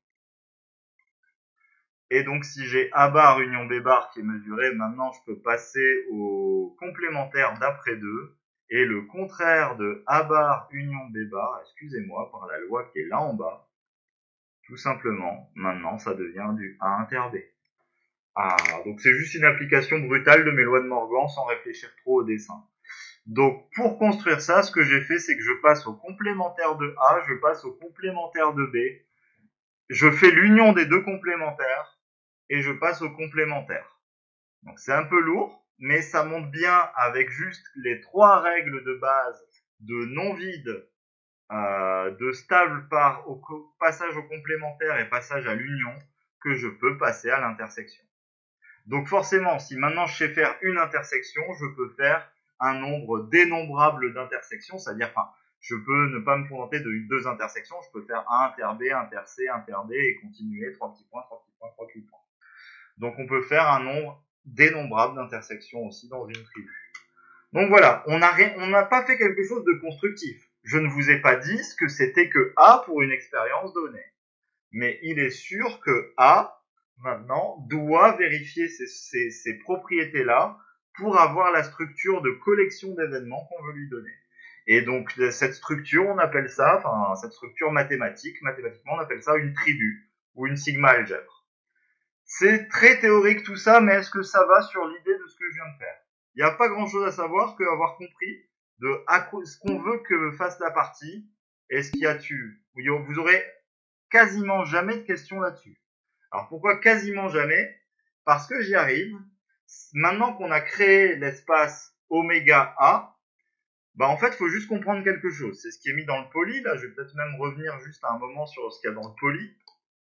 Et donc si j'ai A bar union B bar qui est mesuré, maintenant je peux passer au complémentaire d'après deux. Et le contraire de A bar union B bar, excusez-moi, par la loi qui est là en bas, tout simplement, maintenant ça devient du A inter B. Ah, donc c'est juste une application brutale de mes lois de Morgan sans réfléchir trop au dessin. Donc pour construire ça, ce que j'ai fait, c'est que je passe au complémentaire de A, je passe au complémentaire de B, je fais l'union des deux complémentaires, et je passe au complémentaire. Donc c'est un peu lourd, mais ça monte bien avec juste les trois règles de base de non-vide, euh, de stable par au passage au complémentaire et passage à l'union, que je peux passer à l'intersection. Donc forcément, si maintenant je sais faire une intersection, je peux faire un nombre dénombrable d'intersections, c'est-à-dire, enfin, je peux ne pas me contenter de deux intersections, je peux faire un inter B, inter C, inter D et continuer, trois petits points, trois petits points, trois petits points. Donc on peut faire un nombre dénombrable d'intersections aussi dans une tribu. Donc voilà, on n'a rien, on n'a pas fait quelque chose de constructif. Je ne vous ai pas dit ce que c'était que A pour une expérience donnée. Mais il est sûr que A, maintenant, doit vérifier ces, ces, ces propriétés-là pour avoir la structure de collection d'événements qu'on veut lui donner. Et donc, cette structure, on appelle ça, enfin, cette structure mathématique, mathématiquement, on appelle ça une tribu ou une sigma algèbre. C'est très théorique tout ça, mais est-ce que ça va sur l'idée de ce que je viens de faire? Il n'y a pas grand-chose à savoir que avoir compris de à ce qu'on veut que fasse la partie et ce qu'il y a dessus. Vous aurez quasiment jamais de questions là-dessus. Alors pourquoi quasiment jamais? Parce que j'y arrive. Maintenant qu'on a créé l'espace oméga A, bah en fait, il faut juste comprendre quelque chose. C'est ce qui est mis dans le poly. Là, je vais peut-être même revenir juste à un moment sur ce qu'il y a dans le poly.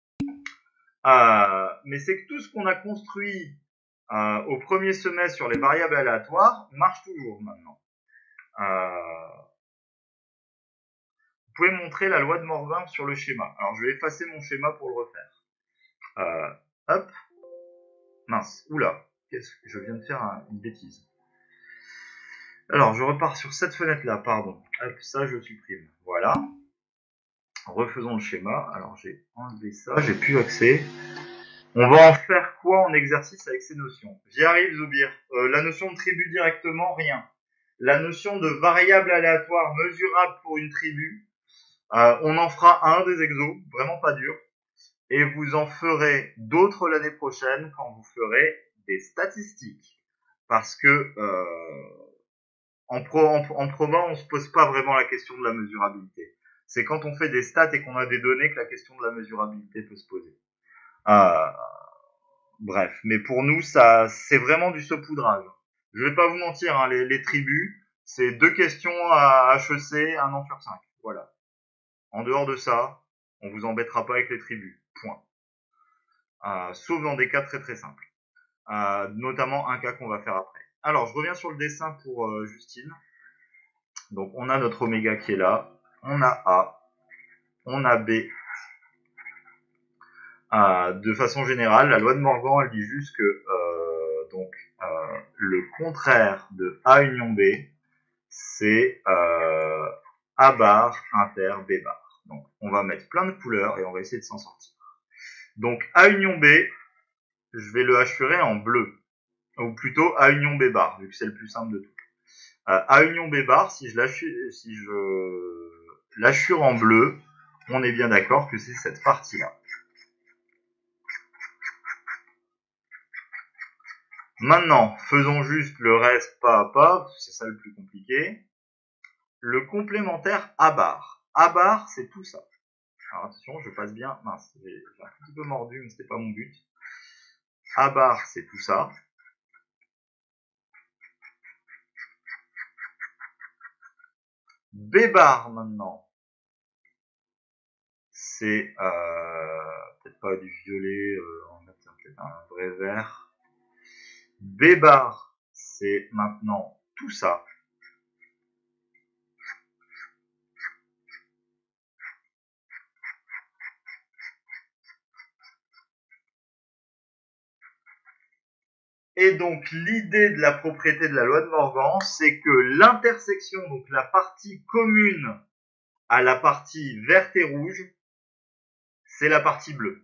Euh, mais c'est que tout ce qu'on a construit euh, au premier semestre sur les variables aléatoires marche toujours maintenant. Euh, vous pouvez montrer la loi de Morgan sur le schéma. Alors, je vais effacer mon schéma pour le refaire. Euh, hop. Mince, oula, qu'est-ce que je viens de faire une bêtise. Alors, je repars sur cette fenêtre-là, pardon. Hop, ça, je supprime. Voilà. Refaisons le schéma. Alors, j'ai enlevé ça, j'ai plus accès. On va en faire quoi en exercice avec ces notions? J'y arrive, Zoubir. Euh, la notion de tribu directement, rien. La notion de variable aléatoire mesurable pour une tribu, euh, on en fera un des exos, vraiment pas dur. Et vous en ferez d'autres l'année prochaine quand vous ferez des statistiques. Parce que euh, en, pro, en, en proba, on se pose pas vraiment la question de la mesurabilité. C'est quand on fait des stats et qu'on a des données que la question de la mesurabilité peut se poser. Euh, bref, mais pour nous, ça, c'est vraiment du saupoudrage. Je vais pas vous mentir, hein, les, les tribus, c'est deux questions à H E C, un an sur cinq. Voilà. En dehors de ça, on vous embêtera pas avec les tribus. Point. Euh, sauf dans des cas très très simples. Euh, notamment un cas qu'on va faire après. Alors, je reviens sur le dessin pour euh, Justine. Donc, on a notre oméga qui est là. On a A. On a B. Euh, de façon générale, la loi de Morgan, elle dit juste que euh, donc euh, le contraire de A union B, c'est euh, A bar inter B bar. Donc, on va mettre plein de couleurs et on va essayer de s'en sortir. Donc, A union B, je vais le hachurer en bleu. Ou plutôt A union B bar, vu que c'est le plus simple de tout. Euh, A union B bar, si je l'hachure si je l'hachure en bleu, on est bien d'accord que c'est cette partie-là. Maintenant, faisons juste le reste pas à pas, c'est ça le plus compliqué. Le complémentaire A bar. A bar, c'est tout ça. Alors attention, je passe bien. Mince, j'ai un petit peu mordu, mais c'était pas mon but. A bar, c'est tout ça. B bar maintenant, c'est euh, peut-être pas du violet, euh, on va mettre peut-être un vrai vert. B bar, c'est maintenant tout ça. Et donc, l'idée de la propriété de la loi de Morgan, c'est que l'intersection, donc la partie commune à la partie verte et rouge, c'est la partie bleue.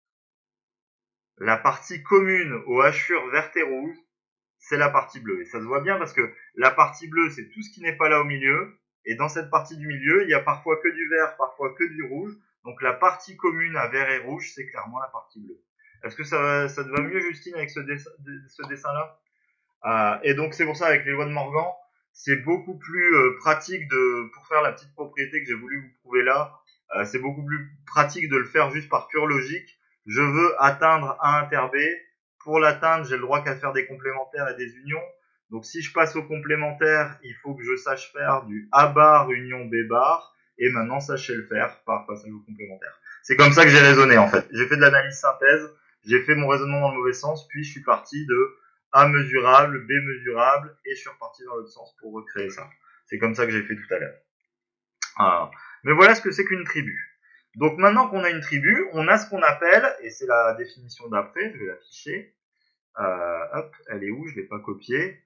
La partie commune aux hachures vertes et rouges, c'est la partie bleue. Et ça se voit bien parce que la partie bleue, c'est tout ce qui n'est pas là au milieu. Et dans cette partie du milieu, il y a parfois que du vert, parfois que du rouge. Donc la partie commune à vert et rouge, c'est clairement la partie bleue. Est-ce que ça, ça te va mieux, Justine, avec ce, dessin, ce dessin-là? euh, Et donc c'est pour ça, avec les lois de Morgan, c'est beaucoup plus euh, pratique de, pour faire la petite propriété que j'ai voulu vous prouver là, euh, c'est beaucoup plus pratique de le faire juste par pure logique. Je veux atteindre A inter B. Pour l'atteindre, j'ai le droit qu'à faire des complémentaires et des unions. Donc si je passe au complémentaire, il faut que je sache faire du A bar union B bar. Et maintenant, sachez le faire par passage au complémentaire. C'est comme ça que j'ai raisonné en fait. J'ai fait de l'analyse synthèse, j'ai fait mon raisonnement dans le mauvais sens, puis je suis parti de A mesurable, B mesurable, et je suis reparti dans l'autre sens pour recréer ça. C'est comme ça que j'ai fait tout à l'heure. Alors, mais voilà ce que c'est qu'une tribu. Donc maintenant qu'on a une tribu, on a ce qu'on appelle, et c'est la définition d'après, je vais l'afficher. Euh, hop, elle est où? Je l'ai pas copiée.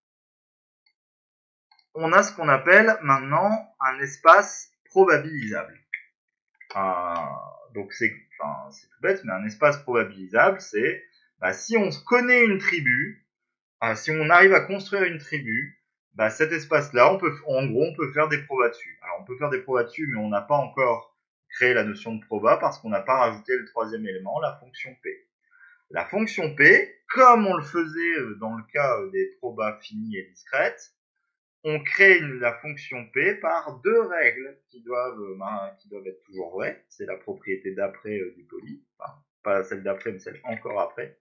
On a ce qu'on appelle maintenant un espace probabilisable. Euh, donc c'est, enfin, c'est tout bête, mais un espace probabilisable, c'est bah, si on connaît une tribu, euh, si on arrive à construire une tribu, bah, cet espace-là, on peut, en gros, on peut faire des probas dessus. Alors on peut faire des probas dessus, mais on n'a pas encore créé la notion de proba parce qu'on n'a pas rajouté le troisième élément, la fonction P. La fonction P, comme on le faisait dans le cas des probas finies et discrètes, on crée une, la fonction P par deux règles qui doivent, ben, qui doivent être toujours vraies. C'est la propriété d'après euh, du poly. Enfin, pas celle d'après, mais celle encore après.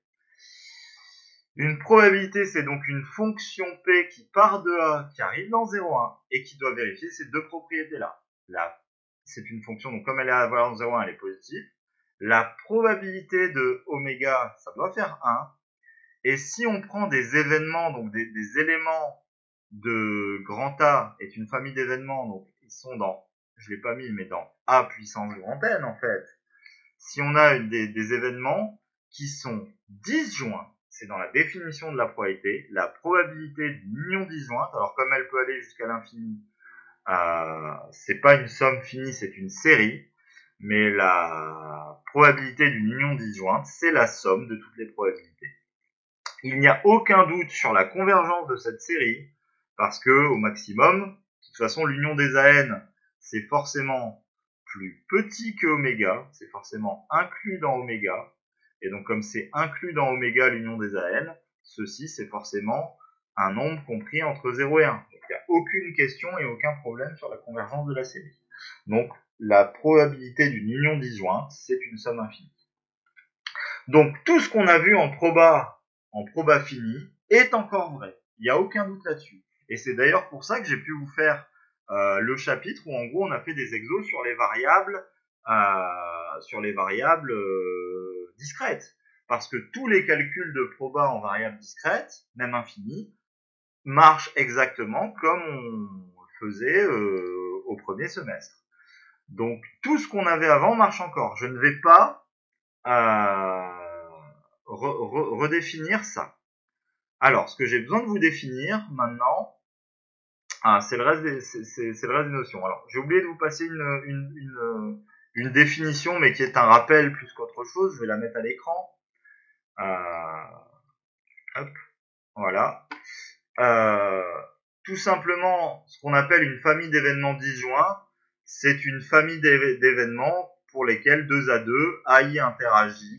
Une probabilité, c'est donc une fonction P qui part de A, qui arrive dans zéro un, et qui doit vérifier ces deux propriétés-là. Là, c'est une fonction, donc comme elle est à valeur de zéro un, elle est positive. La probabilité de oméga, ça doit faire un. Et si on prend des événements, donc des, des éléments de grand A est une famille d'événements, donc ils sont dans, je l'ai pas mis, mais dans A puissance grand N en fait. Si on a des, des événements qui sont disjoints, c'est dans la définition de la probabilité, la probabilité d'une union disjointe, alors comme elle peut aller jusqu'à l'infini, euh, c'est pas une somme finie, c'est une série, mais la probabilité d'une union disjointe, c'est la somme de toutes les probabilités. Il n'y a aucun doute sur la convergence de cette série, parce que au maximum, de toute façon, l'union des A N, c'est forcément plus petit que oméga, c'est forcément inclus dans oméga, et donc comme c'est inclus dans oméga l'union des A N, ceci c'est forcément un nombre compris entre zéro et un. Donc il n'y a aucune question et aucun problème sur la convergence de la série. Donc la probabilité d'une union disjointe, c'est une somme infinie. Donc tout ce qu'on a vu en proba, en proba fini, est encore vrai. Il n'y a aucun doute là-dessus. Et c'est d'ailleurs pour ça que j'ai pu vous faire euh, le chapitre où en gros on a fait des exos sur les variables, euh, sur les variables euh, discrètes. Parce que tous les calculs de proba en variables discrètes, même infinies, marchent exactement comme on faisait euh, au premier semestre. Donc tout ce qu'on avait avant marche encore. Je ne vais pas euh, re, re, redéfinir ça. Alors, ce que j'ai besoin de vous définir maintenant, ah, c'est le reste des, c'est, c'est, c'est le reste des notions. Alors, j'ai oublié de vous passer une, une, une, une définition, mais qui est un rappel plus qu'autre chose. Je vais la mettre à l'écran. Euh, hop, voilà. Euh, tout simplement, ce qu'on appelle une famille d'événements disjoints, c'est une famille d'événements pour lesquels deux à deux, A I interagit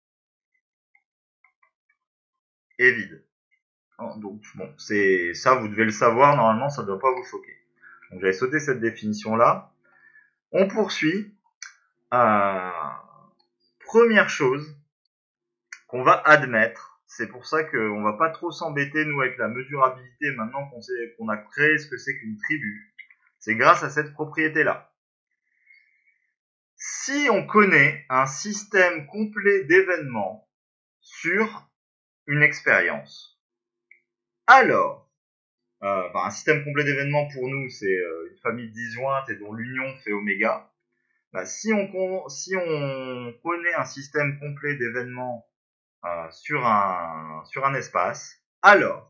et vide. Donc bon, c'est ça, vous devez le savoir, normalement ça ne doit pas vous choquer. Donc j'avais sauté cette définition-là. On poursuit. Euh, première chose qu'on va admettre, c'est pour ça qu'on va pas trop s'embêter nous avec la mesurabilité maintenant qu'on sait qu'on a créé ce que c'est qu'une tribu. C'est grâce à cette propriété-là. Si on connaît un système complet d'événements sur une expérience, alors, euh, ben, un système complet d'événements pour nous, c'est euh, une famille disjointe et dont l'union fait oméga. Ben, si, on, si on connaît un système complet d'événements euh, sur, un, sur un espace, alors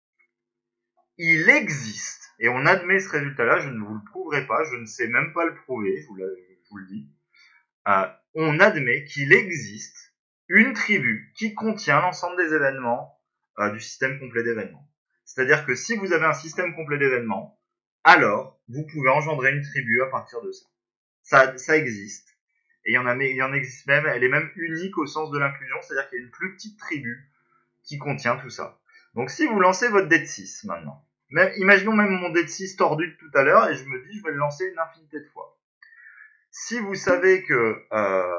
il existe, et on admet ce résultat-là, je ne vous le prouverai pas, je ne sais même pas le prouver, je vous, la, je vous le dis, euh, on admet qu'il existe une tribu qui contient l'ensemble des événements euh, du système complet d'événements. C'est-à-dire que si vous avez un système complet d'événements, alors vous pouvez engendrer une tribu à partir de ça. Ça, ça existe. Et il y en a, il y en existe même, elle est même unique au sens de l'inclusion, c'est-à-dire qu'il y a une plus petite tribu qui contient tout ça. Donc si vous lancez votre dé de six maintenant, même, imaginons même mon dé de six tordu de tout à l'heure, et je me dis je vais le lancer une infinité de fois. Si vous savez que euh,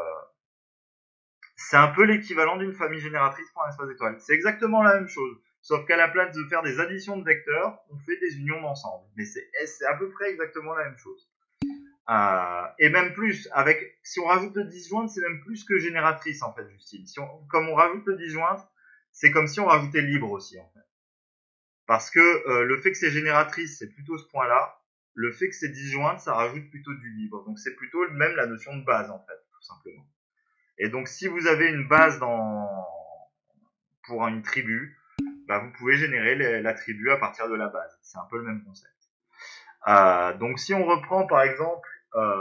c'est un peu l'équivalent d'une famille génératrice pour un espace étoile, c'est exactement la même chose, sauf qu'à la place de faire des additions de vecteurs, on fait des unions d'ensemble. Mais c'est, c'est à peu près exactement la même chose. Euh, et même plus, avec, si on rajoute le disjoint, c'est même plus que génératrice en fait, Justine. Si on, comme on rajoute le disjoint, c'est comme si on rajoutait libre aussi en fait. Parce que euh, le fait que c'est génératrice, c'est plutôt ce point-là. Le fait que c'est disjointe, ça rajoute plutôt du libre. Donc c'est plutôt même la notion de base en fait, tout simplement. Et donc si vous avez une base dans pour une tribu, bah, vous pouvez générer les, la tribu à partir de la base. C'est un peu le même concept. Euh, donc si on reprend par exemple euh,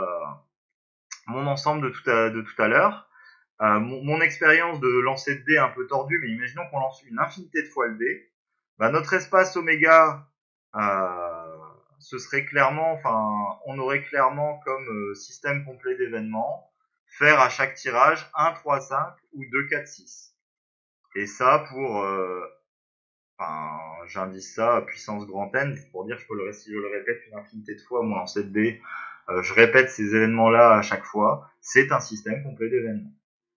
mon ensemble de tout à, de tout à l'heure, euh, mon, mon expérience de lancer de dés un peu tordu, mais imaginons qu'on lance une infinité de fois le dé, bah, notre espace oméga, euh, ce serait clairement, enfin, on aurait clairement comme euh, système complet d'événements, faire à chaque tirage un, trois, cinq ou deux, quatre, six. Et ça pour, euh, enfin, j'indice ça à puissance grand N, juste pour dire, je peux le, si je le répète une infinité de fois, moi, en lancer de dés, euh, je répète ces événements-là à chaque fois, c'est un système complet d'événements.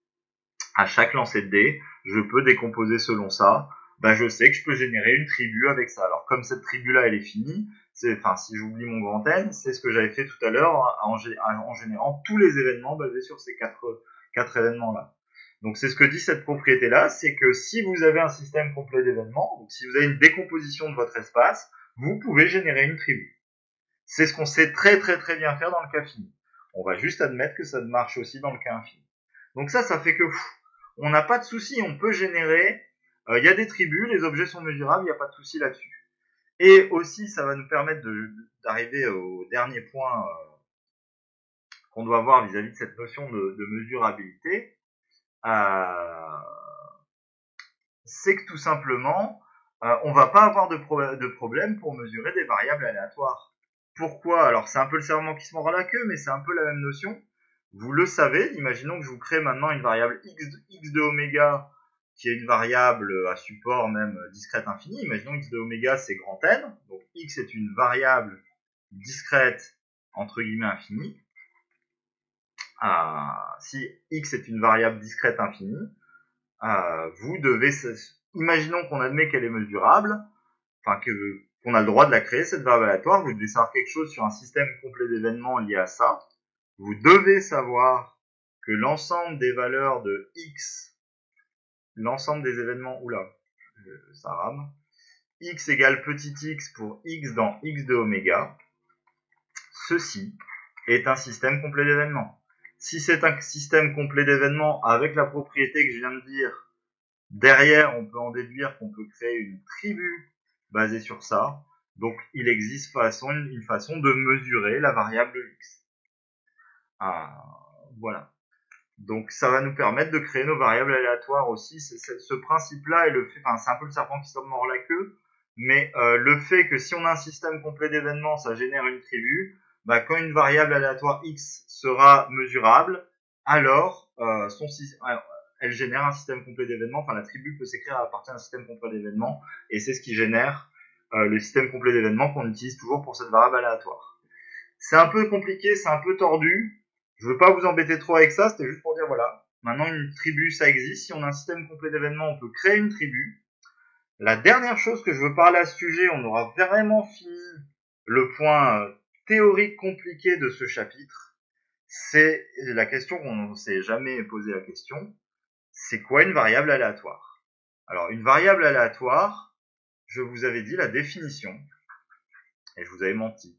À chaque lancer de dés, je peux décomposer selon ça. Ben, je sais que je peux générer une tribu avec ça. Alors, comme cette tribu-là, elle est finie, c'est, enfin, si j'oublie mon grand N, c'est ce que j'avais fait tout à l'heure en, en générant tous les événements basés sur ces quatre, quatre événements-là. Donc, c'est ce que dit cette propriété-là, c'est que si vous avez un système complet d'événements, donc si vous avez une décomposition de votre espace, vous pouvez générer une tribu. C'est ce qu'on sait très très très bien faire dans le cas fini. On va juste admettre que ça marche aussi dans le cas infini. Donc ça, ça fait que pff, on n'a pas de souci, on peut générer. Il euh, y a des tribus, les objets sont mesurables, il n'y a pas de souci là-dessus. Et aussi, ça va nous permettre de, d'arriver au dernier point euh, qu'on doit voir vis-à-vis de cette notion de, de mesurabilité. Euh, c'est que tout simplement, euh, on va pas avoir de, pro- de problème pour mesurer des variables aléatoires. Pourquoi? Alors c'est un peu le serment qui se mord la queue, mais c'est un peu la même notion. Vous le savez, imaginons que je vous crée maintenant une variable x de, x de oméga, qui est une variable à support même discrète infinie. Imaginons x de oméga c'est grand N, donc x est une variable discrète entre guillemets infinie. Ah, si x est une variable discrète infinie, euh, vous devez, imaginons qu'on admet qu'elle est mesurable, enfin que qu'on a le droit de la créer cette variable aléatoire, vous devez savoir quelque chose sur un système complet d'événements lié à ça. Vous devez savoir que l'ensemble des valeurs de x, l'ensemble des événements, oula, ça rame, x égale petit x pour x dans x de oméga, ceci est un système complet d'événements. Si c'est un système complet d'événements avec la propriété que je viens de dire, derrière on peut en déduire qu'on peut créer une tribu basée sur ça. Donc il existe façon, une façon de mesurer la variable x. Ah, voilà. Donc ça va nous permettre de créer nos variables aléatoires aussi. C'est, c'est, ce principe-là est le fait, enfin c'est un peu le serpent qui se mord la queue, mais euh, le fait que si on a un système complet d'événements, ça génère une tribu. Bah, quand une variable aléatoire x sera mesurable, alors euh, son, elle génère un système complet d'événements. Enfin la tribu peut s'écrire à partir d'un système complet d'événements, et c'est ce qui génère euh, le système complet d'événements qu'on utilise toujours pour cette variable aléatoire. C'est un peu compliqué, c'est un peu tordu. Je veux pas vous embêter trop avec ça, c'était juste pour dire voilà. Maintenant, une tribu, ça existe. Si on a un système complet d'événements, on peut créer une tribu. La dernière chose que je veux parler à ce sujet, on aura vraiment fini le point euh, théorique compliqué de ce chapitre. C'est la question qu'on ne s'est jamais posé la question. C'est quoi une variable aléatoire? Alors, une variable aléatoire, je vous avais dit la définition, et je vous avais menti.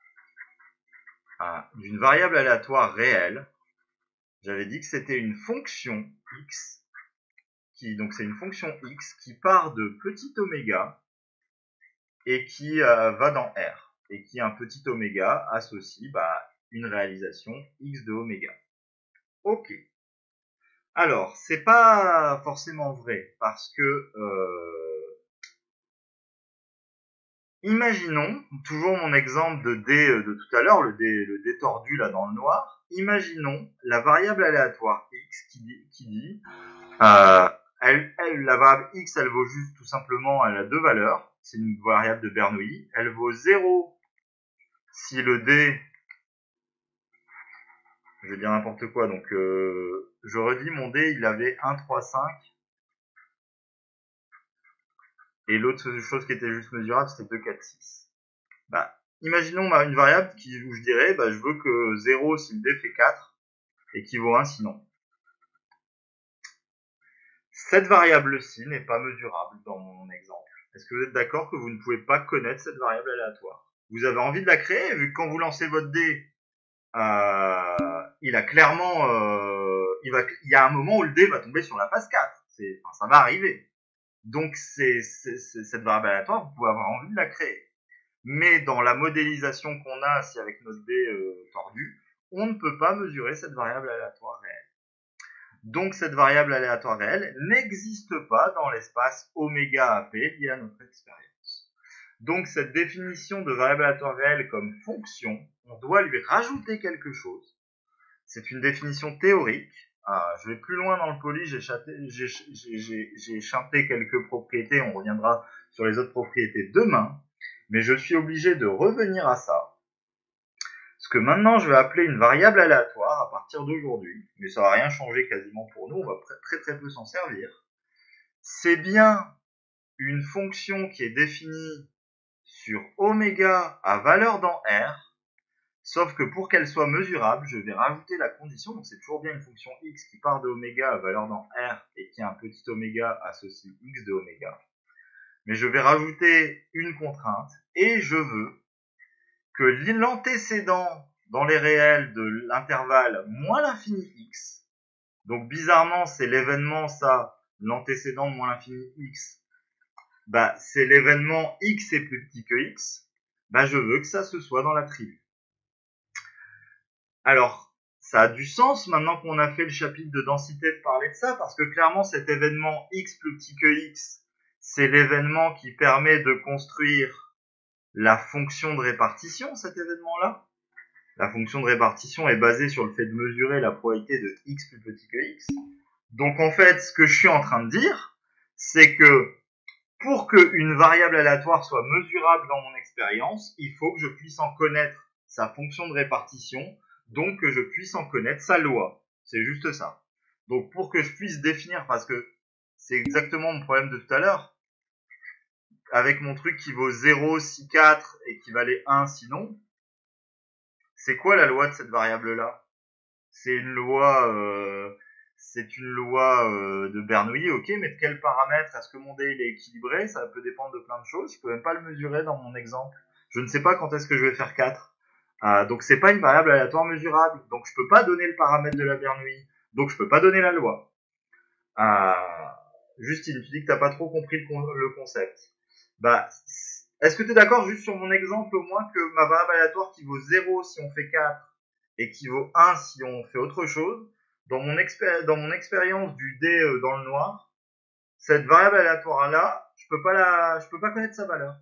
Ah, d'une variable aléatoire réelle, j'avais dit que c'était une fonction x qui, donc c'est une fonction x qui part de petit oméga et qui euh, va dans R, et qui un petit oméga associe bah, une réalisation x de oméga. Ok. Alors, c'est pas forcément vrai, parce que euh, imaginons, toujours mon exemple de D de tout à l'heure, le D, le D tordu là dans le noir, imaginons la variable aléatoire x qui dit, qui dit euh, elle, elle, la variable x, elle vaut juste tout simplement, elle a deux valeurs, c'est une variable de Bernoulli, elle vaut zéro si le D, je vais dire n'importe quoi, donc euh, je redis, mon D il avait un, trois, cinq, et l'autre chose qui était juste mesurable c'était deux, quatre, six. Bah, imaginons bah, une variable qui, où je dirais bah, je veux que zéro si le D fait quatre et qui vaut un sinon. Cette variable-ci n'est pas mesurable dans mon exemple. Est-ce que vous êtes d'accord que vous ne pouvez pas connaître cette variable aléatoire? Vous avez envie de la créer, vu que quand vous lancez votre dé, euh, il a clairement, euh, il, va, il y a un moment où le dé va tomber sur la phase quatre. C'est, enfin, ça va arriver. Donc c'est, c'est, c'est cette variable aléatoire, vous pouvez avoir envie de la créer. Mais dans la modélisation qu'on a, si avec notre dé euh, tordu, on ne peut pas mesurer cette variable aléatoire réelle. Donc cette variable aléatoire réelle n'existe pas dans l'espace oméga A P lié à notre expérience. Donc cette définition de variable aléatoire réelle comme fonction, on doit lui rajouter quelque chose. C'est une définition théorique. Ah, je vais plus loin dans le poly, j'ai chanté quelques propriétés, on reviendra sur les autres propriétés demain, mais je suis obligé de revenir à ça. Ce que maintenant je vais appeler une variable aléatoire à partir d'aujourd'hui, mais ça va rien changer quasiment pour nous, on va très très peu s'en servir. C'est bien une fonction qui est définie sur oméga à valeur dans R, sauf que pour qu'elle soit mesurable, je vais rajouter la condition, donc c'est toujours bien une fonction x qui part de oméga à valeur dans R et qui a un petit oméga associé x de oméga. Mais je vais rajouter une contrainte et je veux que l'antécédent dans les réels de l'intervalle moins l'infini x, donc bizarrement c'est l'événement ça, l'antécédent moins l'infini x, bah c'est l'événement x est plus petit que x, bah je veux que ça se soit dans la tribu. Alors, ça a du sens maintenant qu'on a fait le chapitre de densité de parler de ça, parce que clairement cet événement x plus petit que x, c'est l'événement qui permet de construire la fonction de répartition, cet événement-là. La fonction de répartition est basée sur le fait de mesurer la probabilité de x plus petit que x. Donc en fait, ce que je suis en train de dire, c'est que pour qu'une variable aléatoire soit mesurable dans mon expérience, il faut que je puisse en connaître sa fonction de répartition, donc que je puisse en connaître sa loi. C'est juste ça. Donc pour que je puisse définir, parce que c'est exactement mon problème de tout à l'heure, avec mon truc qui vaut zéro si quatre et qui valait un sinon, c'est quoi la loi de cette variable-là? C'est une loi, euh, c'est une loi euh, de Bernoulli, ok, mais de quel paramètre? Est-ce que mon dé il est équilibré? Ça peut dépendre de plein de choses. Je peux même pas le mesurer dans mon exemple. Je ne sais pas quand est-ce que je vais faire quatre. Euh, donc c'est pas une variable aléatoire mesurable. Donc je peux pas donner le paramètre de la Bernoulli. Donc je peux pas donner la loi. Euh, Justine, tu dis que t'as pas trop compris le, con le concept. Bah, est-ce que tu es d'accord juste sur mon exemple au moins que ma variable aléatoire qui vaut zéro si on fait quatre et qui vaut un si on fait autre chose, dans mon, dans mon expérience du dé euh, dans le noir, cette variable aléatoire là, je peux pas la, je peux pas connaître sa valeur.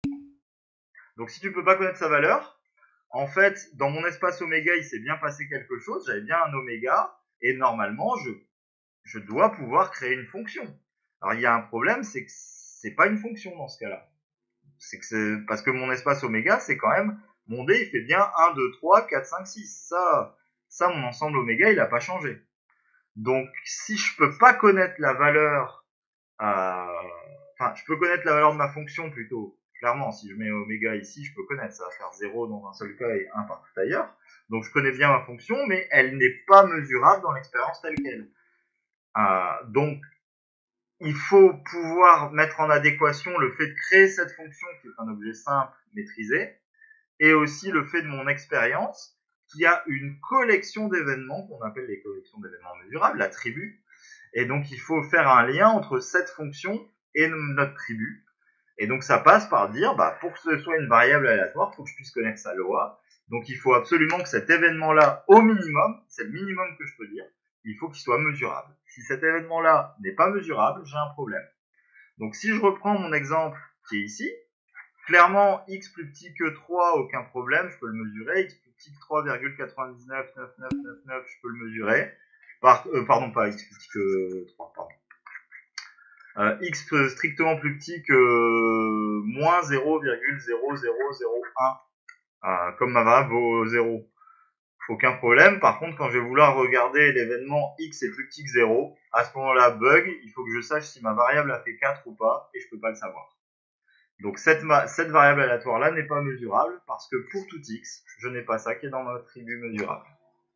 Donc si tu peux pas connaître sa valeur, en fait, dans mon espace oméga, il s'est bien passé quelque chose, j'avais bien un oméga, et normalement, je, je dois pouvoir créer une fonction. Alors il y a un problème, c'est que c'est pas une fonction dans ce cas-là. C'est que c'est parce que mon espace oméga, c'est quand même, mon dé, il fait bien un, deux, trois, quatre, cinq, six. Ça, ça, mon ensemble oméga, il n'a pas changé. Donc, si je peux pas connaître la valeur, euh, enfin, je peux connaître la valeur de ma fonction plutôt. Clairement, si je mets oméga ici, je peux connaître. Ça va faire zéro dans un seul cas et un partout ailleurs. Donc, je connais bien ma fonction, mais elle n'est pas mesurable dans l'expérience telle qu'elle. Euh, donc, il faut pouvoir mettre en adéquation le fait de créer cette fonction qui est un objet simple, maîtrisé, et aussi le fait de mon expérience qui a une collection d'événements qu'on appelle les collections d'événements mesurables, l'attribut, Et donc, il faut faire un lien entre cette fonction et notre tribu. Et donc, ça passe par dire, bah, pour que ce soit une variable aléatoire, il faut que je puisse connaître sa loi. Donc, il faut absolument que cet événement-là, au minimum, c'est le minimum que je peux dire, il faut qu'il soit mesurable. Si cet événement-là n'est pas mesurable, j'ai un problème. Donc, si je reprends mon exemple qui est ici, clairement, x plus petit que trois, aucun problème, je peux le mesurer. X plus petit que trois virgule quatre-vingt-dix-neuf neuf neuf neuf neuf, je peux le mesurer. Par, euh, pardon, pas x plus petit que trois, pardon. Euh, x strictement plus petit que euh, moins zéro virgule zéro zéro zéro un, euh, comme ma variable vaut zéro. Aucun problème. Par contre, quand je vais vouloir regarder l'événement x est plus petit que zéro, à ce moment-là, bug, il faut que je sache si ma variable a fait quatre ou pas, et je peux pas le savoir. Donc cette, cette variable aléatoire-là n'est pas mesurable, parce que pour tout x, je n'ai pas ça qui est dans ma tribu mesurable.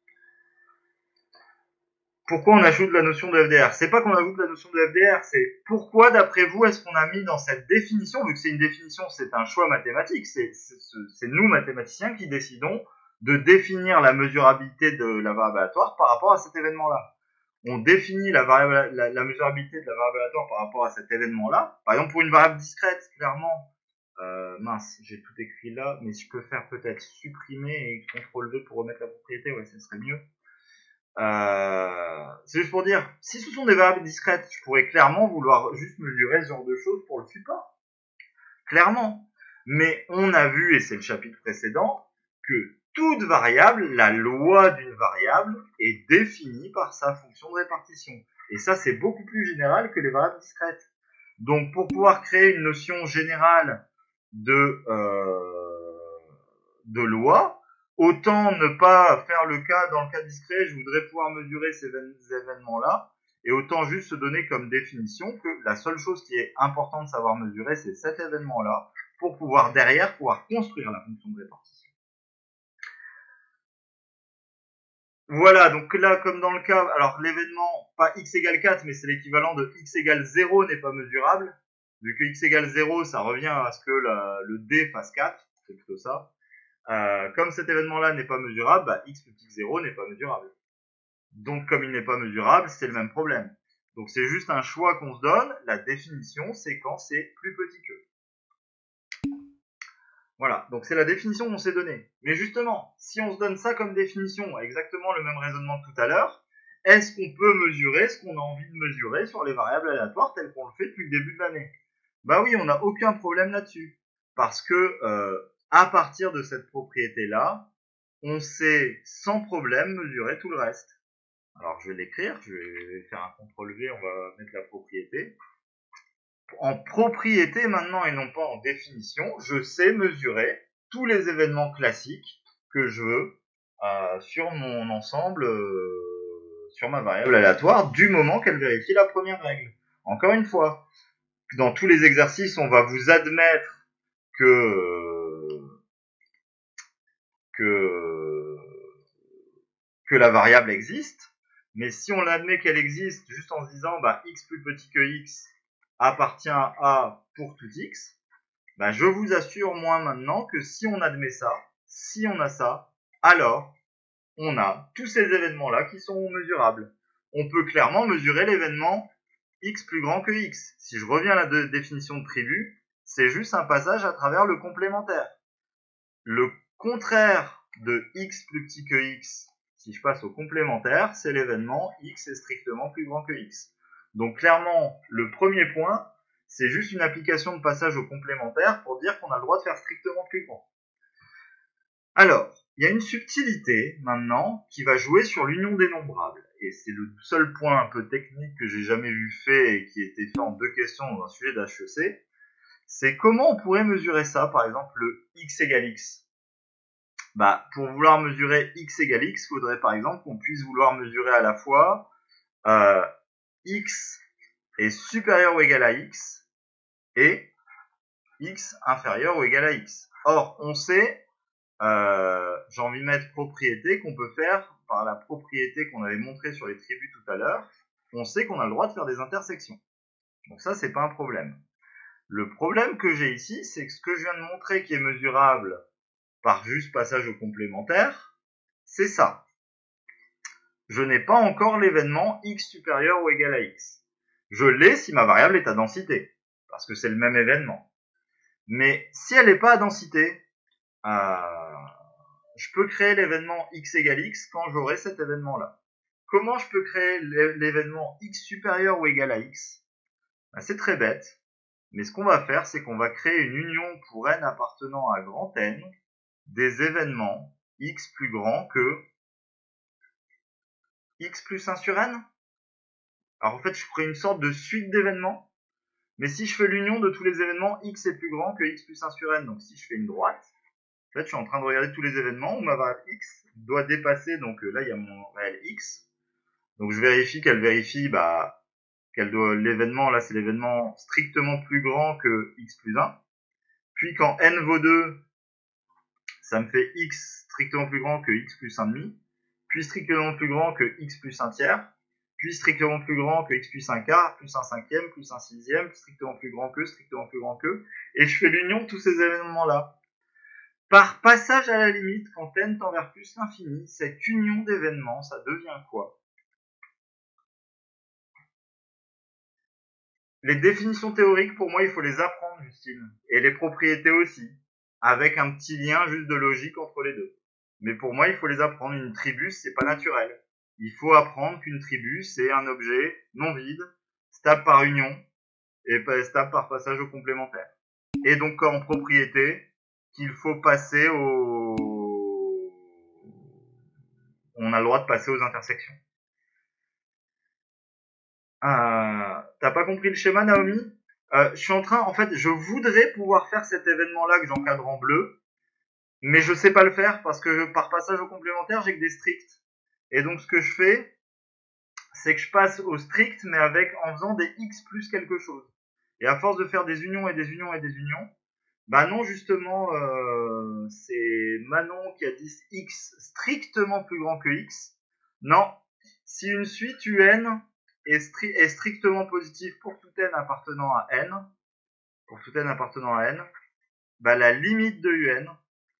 Pourquoi on ajoute la notion de F D R? C'est pas qu'on ajoute la notion de F D R, c'est pourquoi d'après vous est-ce qu'on a mis dans cette définition, vu que c'est une définition, c'est un choix mathématique, c'est nous mathématiciens qui décidons de définir la mesurabilité de la variable aléatoire par rapport à cet événement-là. On définit la, variable, la, la mesurabilité de la variable aléatoire par rapport à cet événement-là. Par exemple, pour une variable discrète, clairement, euh, mince, j'ai tout écrit là, mais je peux faire peut-être supprimer et contrôle V pour remettre la propriété, ouais, ce serait mieux. Euh, c'est juste pour dire, si ce sont des variables discrètes, je pourrais clairement vouloir juste mesurer ce genre de choses pour le support. Clairement. Mais on a vu, et c'est le chapitre précédent, que toute variable, la loi d'une variable, est définie par sa fonction de répartition. Et ça, c'est beaucoup plus général que les variables discrètes. Donc, pour pouvoir créer une notion générale de, euh, de loi, autant ne pas faire le cas, dans le cas discret, je voudrais pouvoir mesurer ces événements-là, et autant juste se donner comme définition que la seule chose qui est importante de savoir mesurer, c'est cet événement-là, pour pouvoir derrière pouvoir construire la fonction de répartition. Voilà, donc là, comme dans le cas, alors l'événement, pas x égale quatre, mais c'est l'équivalent de x égale zéro n'est pas mesurable. Vu que x égale zéro, ça revient à ce que la, le d fasse quatre, c'est plutôt ça. Euh, comme cet événement-là n'est pas mesurable, bah, x plus petit que zéro n'est pas mesurable. Donc, comme il n'est pas mesurable, c'est le même problème. Donc, c'est juste un choix qu'on se donne. La définition, c'est quand c'est plus petit que. Voilà, donc c'est la définition qu'on s'est donnée. Mais justement, si on se donne ça comme définition, exactement le même raisonnement que tout à l'heure, est-ce qu'on peut mesurer ce qu'on a envie de mesurer sur les variables aléatoires telles qu'on le fait depuis le début de l'année? Bah oui, on n'a aucun problème là-dessus. Parce que euh, à partir de cette propriété-là, on sait sans problème mesurer tout le reste. Alors je vais l'écrire, je vais faire un contrôle V, on va mettre la propriété. En propriété maintenant et non pas en définition, je sais mesurer tous les événements classiques que je veux euh, sur mon ensemble, euh, sur ma variable aléatoire, du moment qu'elle vérifie la première règle. Encore une fois, dans tous les exercices, on va vous admettre que que que la variable existe, mais si on admet qu'elle existe juste en se disant bah, x plus petit que x appartient à A pour tout x, bah, je vous assure moi maintenant que si on admet ça, si on a ça, alors on a tous ces événements-là qui sont mesurables. On peut clairement mesurer l'événement x plus grand que x. Si je reviens à la définition de tribu, c'est juste un passage à travers le complémentaire. Le contraire de x plus petit que x, si je passe au complémentaire, c'est l'événement x est strictement plus grand que x. Donc clairement, le premier point, c'est juste une application de passage au complémentaire pour dire qu'on a le droit de faire strictement plus grand. Alors, il y a une subtilité maintenant qui va jouer sur l'union dénombrable. Et c'est le seul point un peu technique que j'ai jamais vu fait et qui a été fait en deux questions dans un sujet d'H E C. C'est comment on pourrait mesurer ça, par exemple le x égale x. Bah, pour vouloir mesurer x égale x, il faudrait par exemple qu'on puisse vouloir mesurer à la fois euh, x est supérieur ou égal à x et x inférieur ou égal à x. Or, on sait, euh, j'ai envie de mettre propriété, qu'on peut faire par la propriété qu'on avait montrée sur les tribus tout à l'heure, on sait qu'on a le droit de faire des intersections. Donc ça, c'est pas un problème. Le problème que j'ai ici, c'est que ce que je viens de montrer qui est mesurable par juste passage au complémentaire, c'est ça. je n'ai pas encore l'événement x supérieur ou égal à x. Je l'ai si ma variable est à densité, parce que c'est le même événement. Mais si elle n'est pas à densité, euh, je peux créer l'événement x égale x quand j'aurai cet événement-là. Comment je peux créer l'événement x supérieur ou égal à x? Ben, c'est très bête, mais ce qu'on va faire, c'est qu'on va créer une union pour n appartenant à grand N des événements x plus grand que x plus un sur n. Alors en fait, je ferai une sorte de suite d'événements, mais si je fais l'union de tous les événements, x est plus grand que x plus un sur n. Donc si je fais une droite, en fait, je suis en train de regarder tous les événements où ma variable x doit dépasser, donc là, il y a mon réel x. Donc je vérifie qu'elle vérifie, bah, qu'elle doit, l'événement, là, c'est l'événement strictement plus grand que x plus un. Puis quand n vaut deux, ça me fait x strictement plus grand que x plus un demi. Puis strictement plus grand que x plus un tiers. Puis strictement plus grand que x plus un quart, plus un cinquième, plus un sixième, strictement plus grand que, strictement plus grand que. Et je fais l'union de tous ces événements-là. Par passage à la limite, quand n tend vers plus l'infini, cette union d'événements, ça devient quoi? Les définitions théoriques, pour moi, il faut les apprendre, Justine. Et les propriétés aussi. Avec un petit lien juste de logique entre les deux. Mais pour moi, il faut les apprendre. Une tribu, c'est pas naturel. Il faut apprendre qu'une tribu, c'est un objet non vide, stable par union, et stable par passage au complémentaire. Et donc, en propriété, qu'il faut passer au... On a le droit de passer aux intersections. Euh, T'as pas compris le schéma, Naomi? euh, Je suis en train, en fait, je voudrais pouvoir faire cet événement-là que j'encadre en bleu, mais je sais pas le faire parce que par passage au complémentaire, j'ai que des stricts. Et donc, ce que je fais, c'est que je passe au strict, mais avec en faisant des x plus quelque chose. Et à force de faire des unions et des unions et des unions, bah non, justement, euh, c'est Manon qui a dit x strictement plus grand que x. Non, si une suite un est, stri est strictement positive pour tout n appartenant à n, pour tout n appartenant à n, bah la limite de un,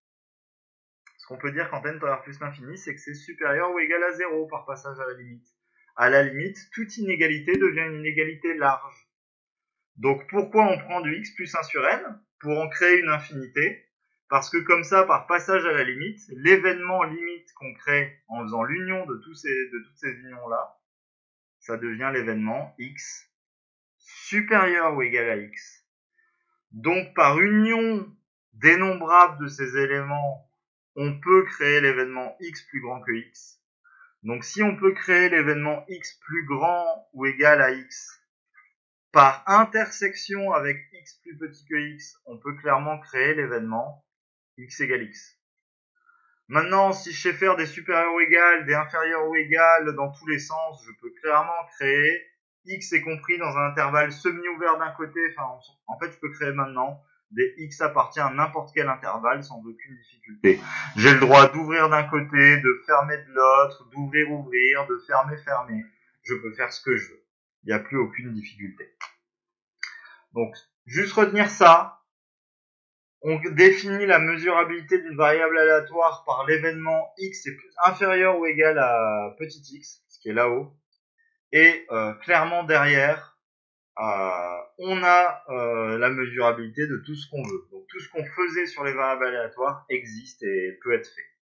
ce qu'on peut dire quand n tend vers plus l'infini, c'est que c'est supérieur ou égal à zéro par passage à la limite. À la limite, toute inégalité devient une inégalité large. Donc pourquoi on prend du x plus un sur n? Pour en créer une infinité. Parce que comme ça, par passage à la limite, l'événement limite qu'on crée en faisant l'union de, tous ces, de toutes ces unions-là, ça devient l'événement x supérieur ou égal à x. Donc par union dénombrable de ces éléments, on peut créer l'événement x plus grand que x. Donc si on peut créer l'événement x plus grand ou égal à x par intersection avec x plus petit que x, on peut clairement créer l'événement x égale x. Maintenant, si je sais faire des supérieurs ou égales, des inférieurs ou égales dans tous les sens, je peux clairement créer x est compris dans un intervalle semi-ouvert d'un côté. Enfin, en fait, je peux créer maintenant des x appartient à n'importe quel intervalle sans aucune difficulté. J'ai le droit d'ouvrir d'un côté, de fermer de l'autre, d'ouvrir, ouvrir, de fermer, fermer. Je peux faire ce que je veux. Il n'y a plus aucune difficulté. Donc, juste retenir ça. On définit la mesurabilité d'une variable aléatoire par l'événement x est plus inférieur ou égal à petit x, ce qui est là-haut. Et euh, clairement derrière, euh, on a euh, la mesurabilité de tout ce qu'on veut. Donc tout ce qu'on faisait sur les variables aléatoires existe et peut être fait.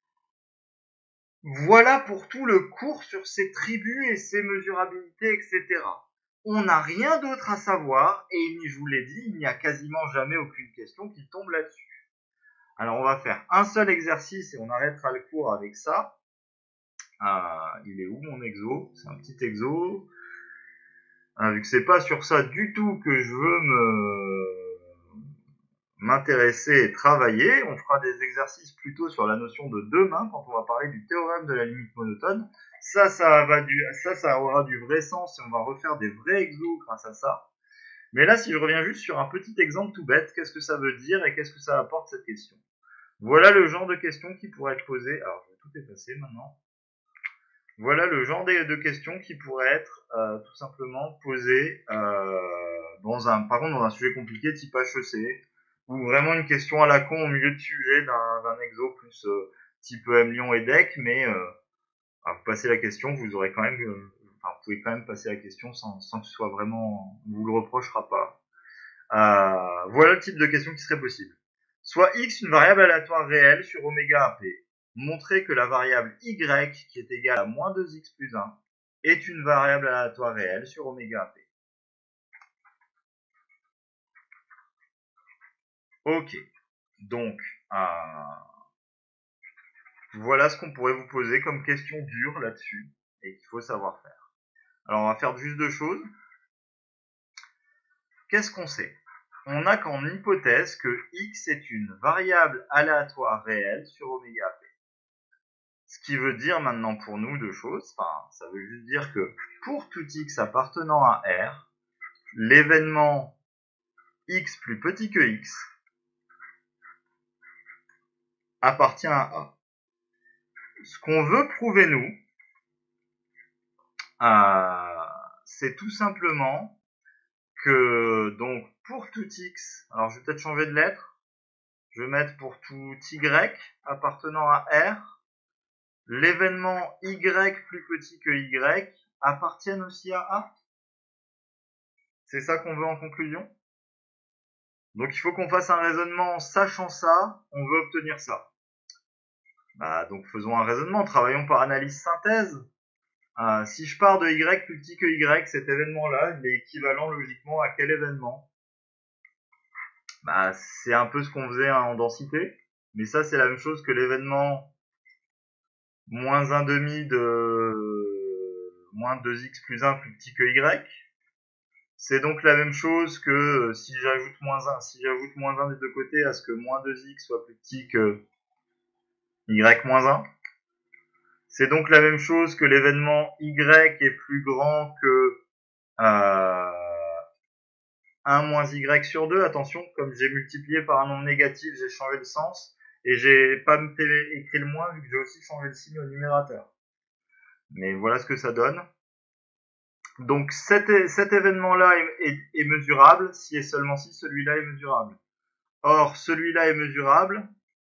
Voilà pour tout le cours sur ces tribus et ces mesurabilités, et cetera. On n'a rien d'autre à savoir et je vous l'ai dit, il n'y a quasiment jamais aucune question qui tombe là-dessus. Alors on va faire un seul exercice et on arrêtera le cours avec ça. Euh, il est où mon exo? C'est un petit exo. Euh, vu que c'est pas sur ça du tout que je veux me m'intéresser et travailler, on fera des exercices plutôt sur la notion de demain quand on va parler du théorème de la limite monotone. Ça, ça va du, ça, ça aura du vrai sens et on va refaire des vrais exos grâce à ça. Mais là, si je reviens juste sur un petit exemple tout bête, qu'est-ce que ça veut dire et qu'est-ce que ça apporte cette question? Voilà le genre de questions qui pourraient être posées. Alors, je vais tout effacer maintenant. Voilà le genre de, de questions qui pourraient être euh, tout simplement posées euh, dans un, par contre, dans un sujet compliqué type H E C, ou vraiment une question à la con au milieu de sujet d'un, d'un exo plus euh, type E M Lyon et D E C, mais euh, Alors, vous passez la question, vous aurez quand même, euh, enfin, vous pouvez quand même passer la question sans, sans que ce soit vraiment, on vous le reprochera pas. Euh, voilà le type de question qui serait possible. Soit x une variable aléatoire réelle sur oméga ap. Montrer que la variable y qui est égale à moins deux x plus un est une variable aléatoire réelle sur oméga ap. Ok, donc euh, voilà ce qu'on pourrait vous poser comme question dure là-dessus et qu'il faut savoir faire. Alors on va faire juste deux choses. Qu'est-ce qu'on sait? On a qu'en hypothèse que x est une variable aléatoire réelle sur oméga ap. Ce qui veut dire maintenant pour nous deux choses. Enfin, ça veut juste dire que pour tout x appartenant à R, l'événement x plus petit que x appartient à A. Ce qu'on veut prouver nous, euh, c'est tout simplement que donc pour tout x, alors je vais peut-être changer de lettre, je vais mettre pour tout y appartenant à R, l'événement y plus petit que y appartienne aussi à A. C'est ça qu'on veut en conclusion. Donc il faut qu'on fasse un raisonnement sachant ça, on veut obtenir ça. Bah, donc faisons un raisonnement, travaillons par analyse synthèse. Euh, si je pars de y plus petit que y, cet événement-là, il est équivalent logiquement à quel événement? Bah, c'est un peu ce qu'on faisait hein, en densité, mais ça c'est la même chose que l'événement moins un demi de moins deux x plus un plus petit que y. C'est donc la même chose que si j'ajoute moins un, si j'ajoute moins un des deux côtés à ce que moins deux x soit plus petit que y moins un. C'est donc la même chose que l'événement y est plus grand que euh, un moins y sur deux. Attention, comme j'ai multiplié par un nombre négatif, j'ai changé le sens et j'ai pas écrit le moins vu que j'ai aussi changé le signe au numérateur. Mais voilà ce que ça donne. Donc cet, cet événement-là est, est, est mesurable si et seulement si celui-là est mesurable. Or, celui-là est mesurable.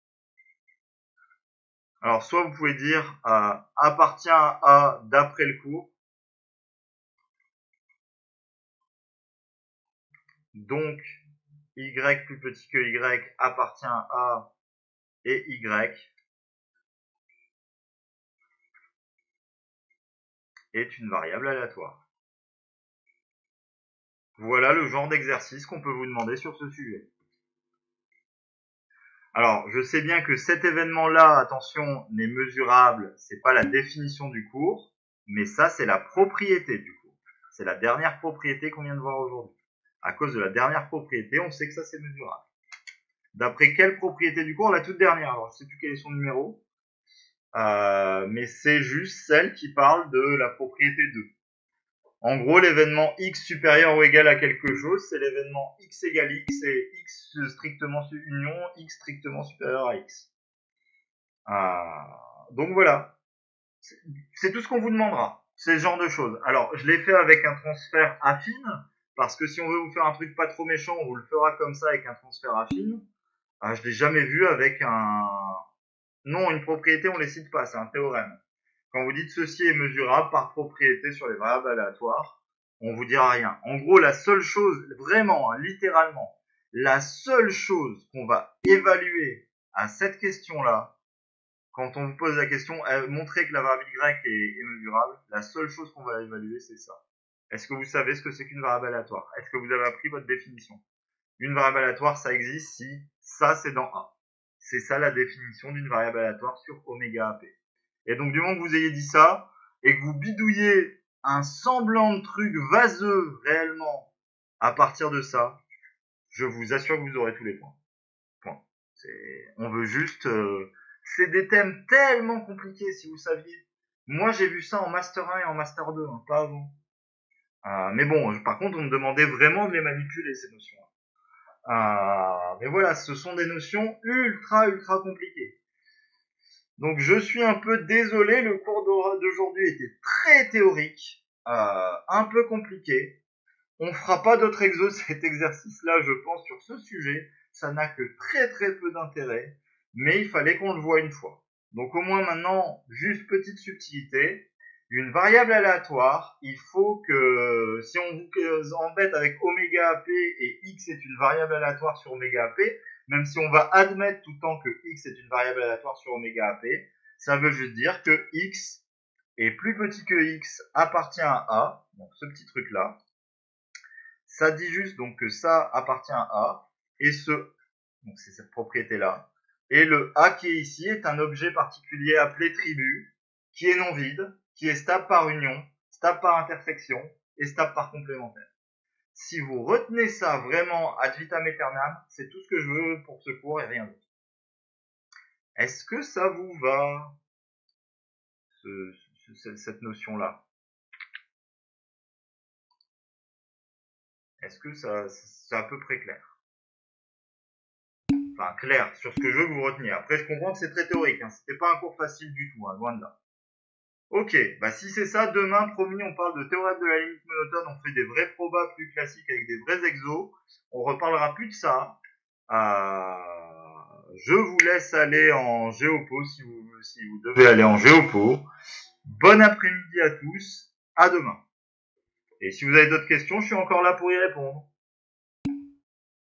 Alors, soit vous pouvez dire euh, appartient à A d'après le cours. Donc, y plus petit que y appartient à A et y est une variable aléatoire. Voilà le genre d'exercice qu'on peut vous demander sur ce sujet. Alors, je sais bien que cet événement-là, attention, n'est mesurable, c'est pas la définition du cours, mais ça, c'est la propriété du cours. C'est la dernière propriété qu'on vient de voir aujourd'hui. À cause de la dernière propriété, on sait que ça, c'est mesurable. D'après quelle propriété du cours? La toute dernière. Alors, je sais plus quel est son numéro, euh, mais c'est juste celle qui parle de la propriété deux. En gros, l'événement x supérieur ou égal à quelque chose, c'est l'événement x égale x et x strictement union, x strictement supérieur à x. Euh, donc voilà, c'est tout ce qu'on vous demandera, c'est ce genre de choses. Alors, je l'ai fait avec un transfert affine, parce que si on veut vous faire un truc pas trop méchant, on vous le fera comme ça avec un transfert affine. Euh, je l'ai jamais vu avec un... Non, une propriété, on les cite pas, c'est un théorème. Quand vous dites ceci est mesurable par propriété sur les variables aléatoires, on vous dira rien. En gros, la seule chose, vraiment, hein, littéralement, la seule chose qu'on va évaluer à cette question-là, quand on vous pose la question, euh, montrer que la variable y est, est mesurable, la seule chose qu'on va évaluer, c'est ça. Est-ce que vous savez ce que c'est qu'une variable aléatoire? Est-ce que vous avez appris votre définition? Une variable aléatoire, ça existe si ça, c'est dans A. C'est ça la définition d'une variable aléatoire sur oméga ap. Et donc, du moment que vous ayez dit ça, et que vous bidouillez un semblant de truc vaseux réellement à partir de ça, je vous assure que vous aurez tous les points. Point. C'est, on veut juste... Euh, c'est des thèmes tellement compliqués, si vous saviez. Moi, j'ai vu ça en Master un et en Master deux, hein, pas avant. Euh, mais bon, par contre, on me demandait vraiment de les manipuler, ces notions. Euh, mais voilà, ce sont des notions ultra, ultra compliquées. Donc je suis un peu désolé, le cours d'aujourd'hui était très théorique, euh, un peu compliqué. On fera pas d'autres exos cet exercice-là, je pense, sur ce sujet. Ça n'a que très très peu d'intérêt, mais il fallait qu'on le voie une fois. Donc au moins maintenant, juste petite subtilité, une variable aléatoire, il faut que, si on vous embête avec oméga A P et x est une variable aléatoire sur oméga A P, même si on va admettre tout le temps que x est une variable aléatoire sur oméga A P, ça veut juste dire que x est plus petit que x appartient à A, donc ce petit truc-là. Ça dit juste donc que ça appartient à A, et ce, donc c'est cette propriété-là. Et le A qui est ici est un objet particulier appelé tribu, qui est non vide, qui est stable par union, stable par intersection et stable par complémentaire. Si vous retenez ça vraiment ad vitam aeternam, c'est tout ce que je veux pour ce cours et rien d'autre. Est-ce que ça vous va, ce, ce, cette notion-là? Est-ce que ça, c'est à peu près clair? Enfin, clair sur ce que je veux que vous reteniez. Après, je comprends que c'est très théorique, hein. C'était pas un cours facile du tout, hein, loin de là. Ok, bah si c'est ça, demain, promis, on parle de théorème de la limite monotone, on fait des vrais probas plus classiques avec des vrais exos. On reparlera plus de ça. Euh, je vous laisse aller en géopo si vous, si vous devez aller en géopo. Bon après-midi à tous, à demain. Et si vous avez d'autres questions, je suis encore là pour y répondre.